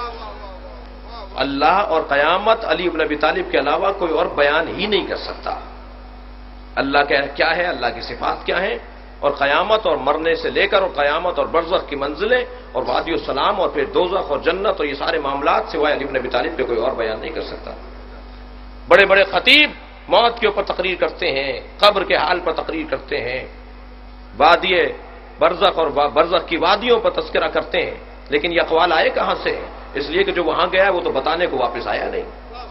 اللہ اور قیامت علی ابن ابی طالب کے علاوہ کوئی اور بیان ہی نہیں کر سکتا۔ اللہ کیا ہے، اللہ کی صفات کیا ہیں، اور قیامت اور مرنے سے لے کر اور قیامت اور برزخ کی منزلیں اور وادی السلام اور پھر دوزخ اور جنت اور یہ سارے معاملات سوائے علی ابن ابی طالب کے کوئی اور بیان نہیں کر سکتا۔ بڑے بڑے خطیب موت کے اوپر تقریر کرتے ہیں، قبر کے حال پر تقریر کرتے ہیں، وادی برزخ اور برزخ کی وادیوں پر تذکرہ کرتے ہیں، لیکن یہ اقوال آئے کہاں سے؟ اس لیے کہ جو وہاں گیا وہ تو بتانے کو واپس آیا نہیں۔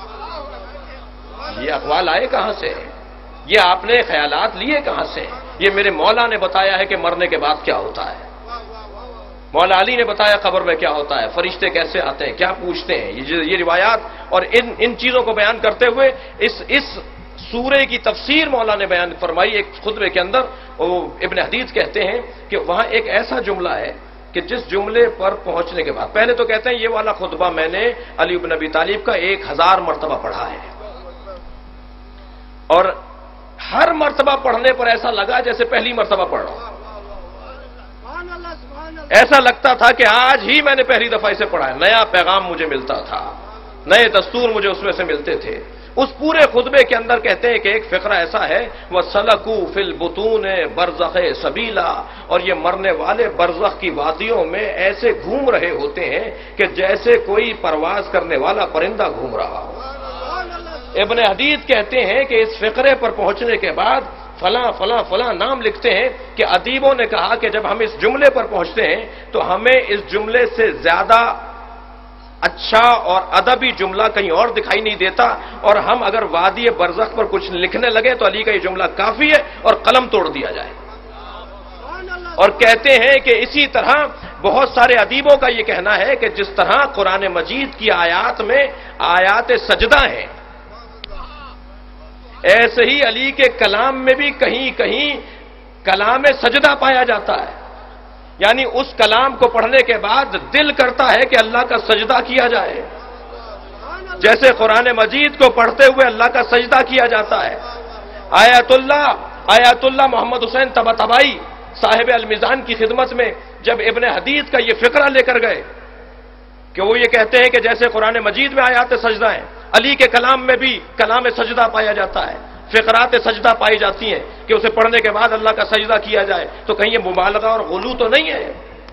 یہ اقوال آئے کہاں سے؟ یہ آپ نے خیالات لیے کہاں سے؟ یہ میرے مولا نے بتایا ہے کہ مرنے کے بعد کیا ہوتا ہے، مولا علی نے بتایا قبر میں کیا ہوتا ہے، فرشتے کیسے آتے ہیں، کیا پوچھتے ہیں، یہ روایات اور ان ان چیزوں کو بیان کرتے ہوئے اس اس سورے کی تفسیر مولا نے بیان فرمائی ایک خطبے کے اندر۔ وہ ابن حدیث کہتے ہیں کہ وہاں ایک ایسا جملہ ہے کہ جس جملے پر پہنچنے کے بعد، پہلے تو کہتے ہیں یہ والا خطبہ میں نے علی بن ابی طالب کا ایک ہزار مرتبہ پڑھا ہے، اور ہر مرتبہ پڑھنے پر ایسا لگا جیسے پہلی مرتبہ پڑھ رہا ہوں، ایسا لگتا تھا کہ آج ہی میں نے پہلی دفعہ اسے پڑھا ہے، نیا پیغام مجھے ملتا تھا، نئے دستور مجھے اس میں سے ملتے تھے۔ اس پورے خطبے کے اندر کہتے ہیں کہ ایک فقرہ ایسا ہے، وَسَلَكُوا فِي الْبُطُونِ بَرْزَخِ سَبِيلًا، اور یہ مرنے والے برزخ کی وادیوں میں ایسے گھوم رہے ہوتے ہیں کہ جیسے کوئی پرواز کرنے والا پرندہ گھوم رہا ہو۔ ابن حدید کہتے ہیں کہ اس فقرے پر پہنچنے کے بعد فلاں فلاں فلاں نام لکھتے ہیں کہ ادیبوں نے کہا کہ جب ہم اس جملے پر پہنچتے ہیں تو ہمیں اس جملے سے زیادہ اچھا اور ادبی جملہ کہیں اور دکھائی نہیں دیتا، اور ہم اگر وادی برزخ پر کچھ لکھنے لگے تو علی کا یہ جملہ کافی ہے اور قلم توڑ دیا جائے۔ اور کہتے ہیں کہ اسی طرح بہت سارے ادیبوں کا یہ کہنا ہے کہ جس طرح قرآن مجید کی آیات میں آیات سجدہ ہیں، ایسے ہی علی کے کلام میں بھی کہیں کہیں کلام سجدہ پایا جاتا ہے، یعنی اس کلام کو پڑھنے کے بعد دل کرتا ہے کہ اللہ کا سجدہ کیا جائے، جیسے قرآن مجید کو پڑھتے ہوئے اللہ کا سجدہ کیا جاتا ہے۔ آیت اللہ آیت اللہ محمد حسین طباطبائی صاحب المیزان کی خدمت میں جب ابن حدید کا یہ فقرہ لے کر گئے کہ وہ یہ کہتے ہیں کہ جیسے قرآن مجید میں آیات سجدہ ہیں، علی کے کلام میں بھی کلام سجدہ پایا جاتا ہے، فقرات سجدہ پائی جاتی ہیں کہ اسے پڑھنے کے بعد اللہ کا سجدہ کیا جائے، تو کہیں یہ مبالغہ اور غلو تو نہیں ہے؟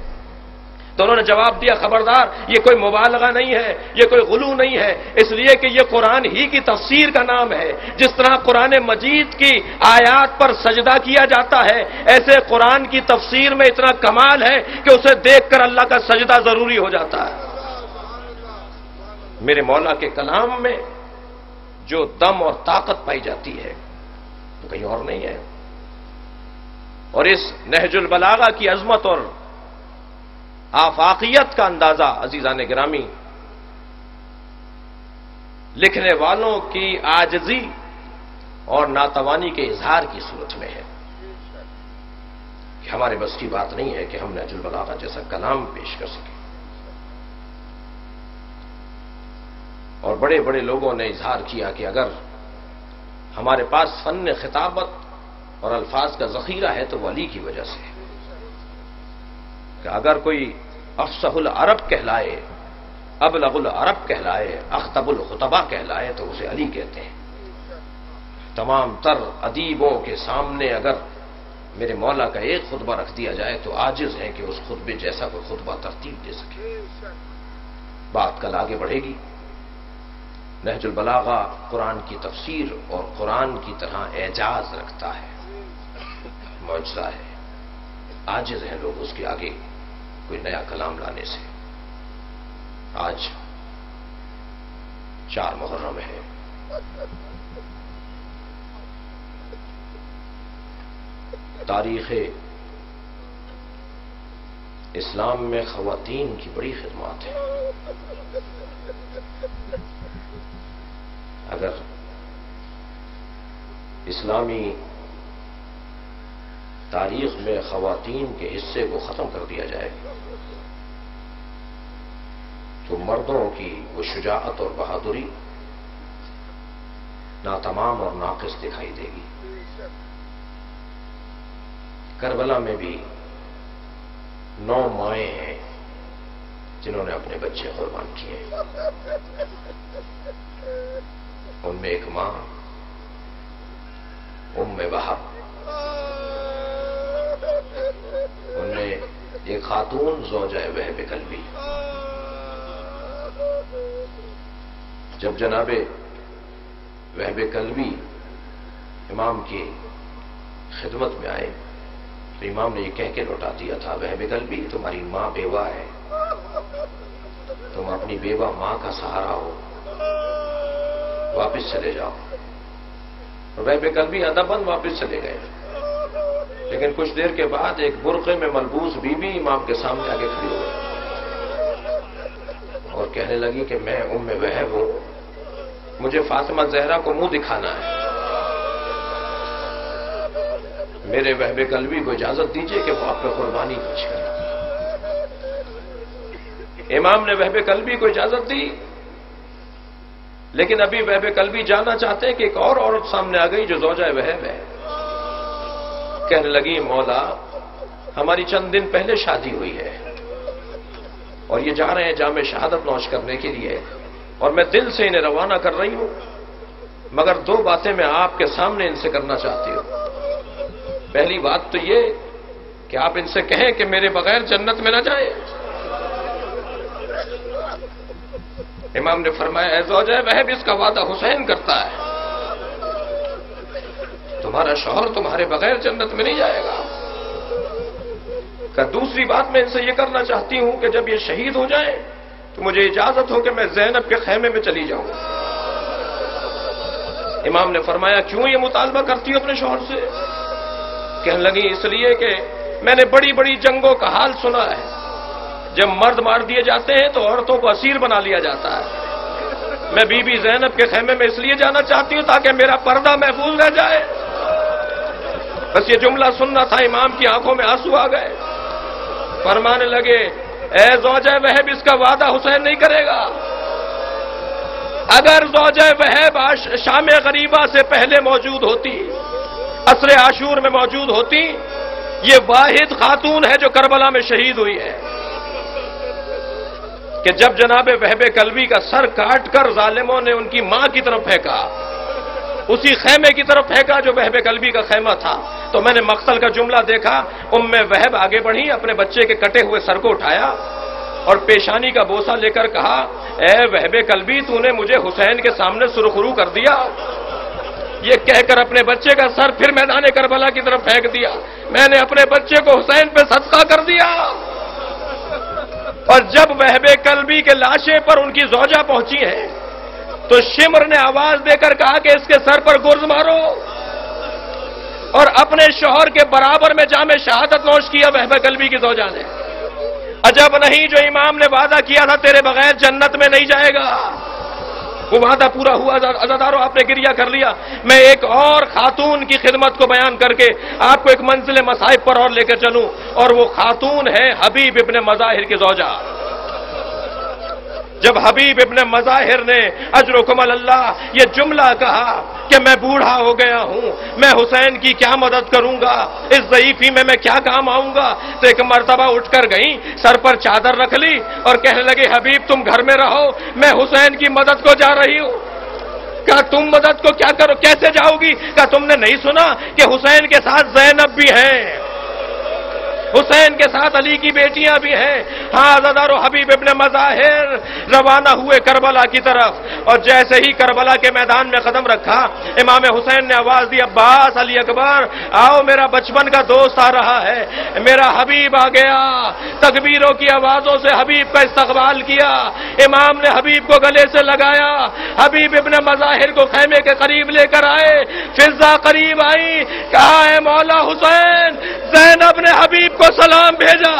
تو انہوں نے جواب دیا خبردار یہ کوئی مبالغہ نہیں ہے، یہ کوئی غلو نہیں ہے، اس لیے کہ یہ قرآن ہی کی تفسیر کا نام ہے۔ جس طرح قرآن مجید کی آیات پر سجدہ کیا جاتا ہے، ایسے قرآن کی تفسیر میں اتنا کمال ہے کہ اسے دیکھ کر اللہ کا سجدہ ضروری ہو جاتا ہے۔ میرے مولا کے کلام میں جو دم اور طاقت پائی جاتی ہے تو کہیں اور نہیں ہے۔ اور اس نہج البلاغہ کی عظمت اور آفاقیت کا اندازہ عزیزان گرامی لکھنے والوں کی عاجزی اور ناتوانی کے اظہار کی صورت میں ہے کہ ہمارے بس کی بات نہیں ہے کہ ہم نہج البلاغہ جیسا کلام پیش کر سکیں۔ اور بڑے بڑے لوگوں نے اظہار کیا کہ اگر ہمارے پاس فن خطابت اور الفاظ کا ذخیرہ ہے تو وہ علی کی وجہ سے ہے، کہ اگر کوئی افصح العرب کہلائے، ابلغ العرب کہلائے، اخطب الخطبہ کہلائے تو اسے علی کہتے ہیں۔ تمام تر ادیبوں کے سامنے اگر میرے مولا کا ایک خطبہ رکھ دیا جائے تو عاجز ہیں کہ اس خطبے جیسا کوئی خطبہ ترتیب دے سکے۔ بات کل آگے بڑھے گی۔ نہج البلاغہ قرآن کی تفسیر اور قرآن کی طرح اعجاز رکھتا ہے، معجزہ ہے۔ عاجز ہیں لوگ اس کے آگے کوئی نیا کلام لانے سے۔ آج چار محرم ہے، تاریخ اسلام میں خواتین کی بڑی خدمات ہیں۔ اگر اسلامی تاریخ میں خواتین کے حصے کو ختم کر دیا جائے تو مردوں کی وہ شجاعت اور بہادری ناتمام اور ناقص دکھائی دے گی۔ کربلا میں بھی نو مائیں ہیں جنہوں نے اپنے بچے قربان کیے، ان میں ایک ماں ام وہب، ان میں ایک خاتون زوجہ وہب کلبی۔ جب جناب وہب کلبی امام کی خدمت میں آئے تو امام نے یہ کہہ کے لوٹا دیا تھا، وہب کلبی تمہاری ماں بیوہ ہے، تم اپنی بیوہ ماں کا سہارا ہو، واپس چلے جاؤ۔ وہب کلبی ادباً واپس چلے گئے، لیکن کچھ دیر کے بعد ایک برقعے میں ملبوس بی بی امام کے سامنے آگے کھڑی ہو گئی اور کہنے لگی کہ میں ام وہب ہوں، مجھے فاطمہ زہرا کو منہ دکھانا ہے، میرے وہب کلبی کو اجازت دیجیے کہ وہ آپ پہ قربانی پیش کرے۔ امام نے وہب کلبی کو اجازت دی، لیکن ابھی وہب کلبی جانا چاہتے ہیں کہ ایک اور عورت سامنے آ گئی جو زوجہ وہب ہے۔ کہنے لگی مولا ہماری چند دن پہلے شادی ہوئی ہے اور یہ جا رہے ہیں جامع شہادت نوش کرنے کے لیے، اور میں دل سے انہیں روانہ کر رہی ہوں، مگر دو باتیں میں آپ کے سامنے ان سے کرنا چاہتی ہوں۔ پہلی بات تو یہ کہ آپ ان سے کہیں کہ میرے بغیر جنت میں نہ جائیں۔ امام نے فرمایا اے زوجہ وہب اس کا وعدہ حسین کرتا ہے، تمہارا شوہر تمہارے بغیر جنت میں نہیں جائے گا۔ کہ دوسری بات میں ان سے یہ کرنا چاہتی ہوں کہ جب یہ شہید ہو جائیں تو مجھے اجازت ہو کہ میں زینب کے خیمے میں چلی جاؤں۔ امام نے فرمایا کیوں یہ مطالبہ کرتی ہو اپنے شوہر سے؟ کہنے لگی اس لیے کہ میں نے بڑی بڑی جنگوں کا حال سنا ہے، جب مرد مار دیے جاتے ہیں تو عورتوں کو اسیر بنا لیا جاتا ہے۔ میں بی بی زینب کے خیمے میں اس لیے جانا چاہتی ہوں تاکہ میرا پردہ محفوظ رہ جائے۔ بس یہ جملہ سننا تھا، امام کی آنکھوں میں آنسو آ گئے، فرمانے لگے اے زوجہ وہب اس کا وعدہ حسین نہیں کرے گا۔ اگر زوجہ وہب شام غریبہ سے پہلے موجود ہوتی، عصر عاشور میں موجود ہوتی، یہ واحد خاتون ہے جو کربلا میں شہید ہوئی ہے، کہ جب جناب وہب کلبی کا سر کاٹ کر ظالموں نے ان کی ماں کی طرف پھینکا، اسی خیمے کی طرف پھینکا جو وہب کلبی کا خیمہ تھا، تو میں نے مقتل کا جملہ دیکھا، ام وہب آگے بڑھی، اپنے بچے کے کٹے ہوئے سر کو اٹھایا اور پیشانی کا بوسہ لے کر کہا، اے وہب قلبی، تو نے مجھے حسین کے سامنے سرخرو کر دیا۔ یہ کہہ کر اپنے بچے کا سر پھر میدان کربلا کی طرف پھینک دیا، میں نے اپنے بچے کو حسین پہ صدقہ کر دیا۔ اور جب وہب قلبی کے لاشیں پر ان کی زوجہ پہنچی ہیں تو شمر نے آواز دے کر کہا کہ اس کے سر پر گرز مارو، اور اپنے شوہر کے برابر میں جام شہادت نوش کیا وہب قلبی کی زوجہ نے۔ عجب نہیں جو امام نے وعدہ کیا تھا تیرے بغیر جنت میں نہیں جائے گا، وہ وعدہ پورا ہوا۔ عزادارو، آپ نے گریہ کر لیا۔ میں ایک اور خاتون کی خدمت کو بیان کر کے آپ کو ایک منزل مصائب پر اور لے کر چلوں، اور وہ خاتون ہے حبیب ابن مظاہر کی زوجہ۔ جب حبیب ابن مظاہر نے اجرکم اللہ یہ جملہ کہا کہ میں بوڑھا ہو گیا ہوں، میں حسین کی کیا مدد کروں گا، اس ضعیفی میں میں کیا کام آؤں گا، تو ایک مرتبہ اٹھ کر گئیں، سر پر چادر رکھ لی اور کہنے لگے حبیب تم گھر میں رہو، میں حسین کی مدد کو جا رہی ہوں۔ کہا تم مدد کو کیا کرو، کیسے جاؤ گی؟ کہا تم نے نہیں سنا کہ حسین کے ساتھ زینب بھی ہیں، حسین کے ساتھ علی کی بیٹیاں بھی ہیں۔ ہاں عزادارو، حبیب ابن مظاہر روانہ ہوئے کربلا کی طرف، اور جیسے ہی کربلا کے میدان میں قدم رکھا، امام حسین نے آواز دی، عباس، علی اکبر، آؤ میرا بچپن کا دوست آ رہا ہے، میرا حبیب آ گیا۔ تکبیروں کی آوازوں سے حبیب کا استقبال کیا، امام نے حبیب کو گلے سے لگایا، حبیب ابن مظاہر کو خیمے کے قریب لے کر آئے، فضا قریب آئی، کہا اے مولا حسین، زینب نے حبیب کو سلام بھیجا۔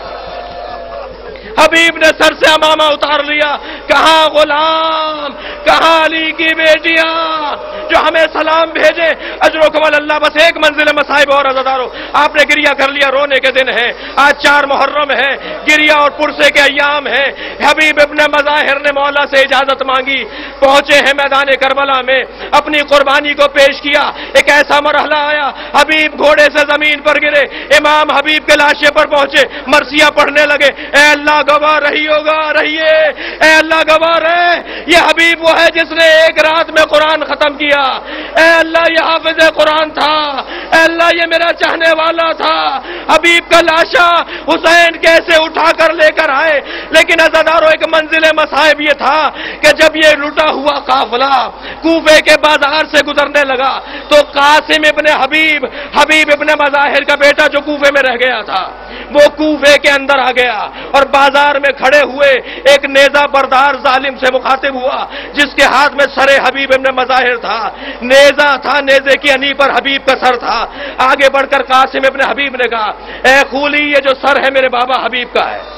حبیب نے سر سے امامہ اتار لیا، کہاں غلام، کہاں علی کی بیٹیاں جو ہمیں سلام بھیجے۔ اجرکم اللہ، بس ایک منزل مصائب اور عزادارو، آپ نے گریہ کر لیا، رونے کے دن ہے، آج چار محرم ہے، گریہ اور پرسے کے ایام ہے۔ حبیب ابن مظاہر نے مولا سے اجازت مانگی، پہنچے ہیں میدان کربلا میں، اپنی قربانی کو پیش کیا۔ ایک ایسا مرحلہ آیا، حبیب گھوڑے سے زمین پر گرے، امام حبیب کے لاشے پر پہنچے، مرثیہ پڑھنے لگے، اے اللہ گواہ رہی ہوگا، رہیے، اے اللہ گواہ رہے، یہ حبیب وہ ہے جس نے ایک رات میں قرآن ختم کیا، اے اللہ یہ حافظ قرآن تھا، اے اللہ یہ میرا چاہنے والا تھا۔ حبیب کا لاشا حسین کیسے اٹھا کر لے کر آئے، لیکن عزادارو ایک منزل مصائب یہ تھا کہ جب یہ لٹا ہوا قافلہ کوفے کے بازار سے گزرنے لگا تو قاسم ابن حبیب، حبیب ابن مظاہر کا بیٹا جو کوفے میں رہ گیا تھا، وہ کوفے کے اندر آ گیا اور بازار میں کھڑے ہوئے ایک نیزہ بردار ظالم سے مخاطب ہوا جس کے ہاتھ میں سر حبیب ابن مظاہر تھا، نیزہ تھا، نیزے کی انی پر حبیب کا سر تھا۔ آگے بڑھ کر قاسم ابن حبیب نے کہا، اے خولی، یہ جو سر ہے میرے بابا حبیب کا ہے،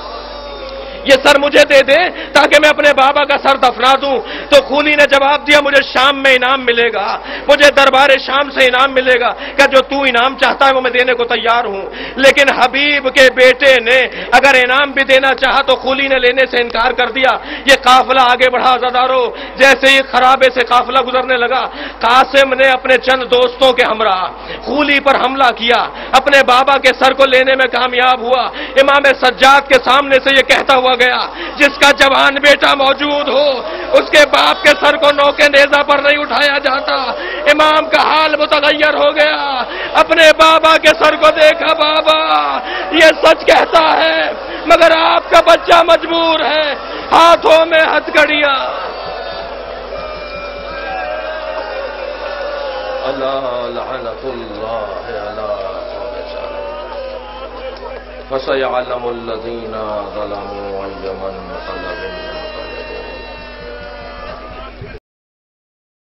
یہ سر مجھے دے دے تاکہ میں اپنے بابا کا سر دفنا دوں۔ تو خولی نے جواب دیا، مجھے شام میں انعام ملے گا، مجھے دربار شام سے انعام ملے گا، کہ جو تو انعام چاہتا ہے وہ میں دینے کو تیار ہوں۔ لیکن حبیب کے بیٹے نے اگر انعام بھی دینا چاہا تو خولی نے لینے سے انکار کر دیا۔ یہ قافلہ آگے بڑھا عزادارو، جیسے ہی خرابے سے قافلہ گزرنے لگا، قاسم نے اپنے چند دوستوں کے ہمراہ خولی پر حملہ کیا، اپنے بابا کے سر کو لینے میں کامیاب ہوا۔ امام سجاد کے سامنے سے یہ کہتا ہوا گیا، جس کا جوان بیٹا موجود ہو اس کے باپ کے سر کو نوکے نیزہ پر نہیں اٹھایا جاتا۔ امام کا حال متغیر ہو گیا، اپنے بابا کے سر کو دیکھا، بابا یہ سچ کہتا ہے مگر آپ کا بچہ مجبور ہے، ہاتھوں میں ہتھکڑیاں۔ اللہ لعنت اللہ علی فسيعلم الذين ظلموا أي منقلب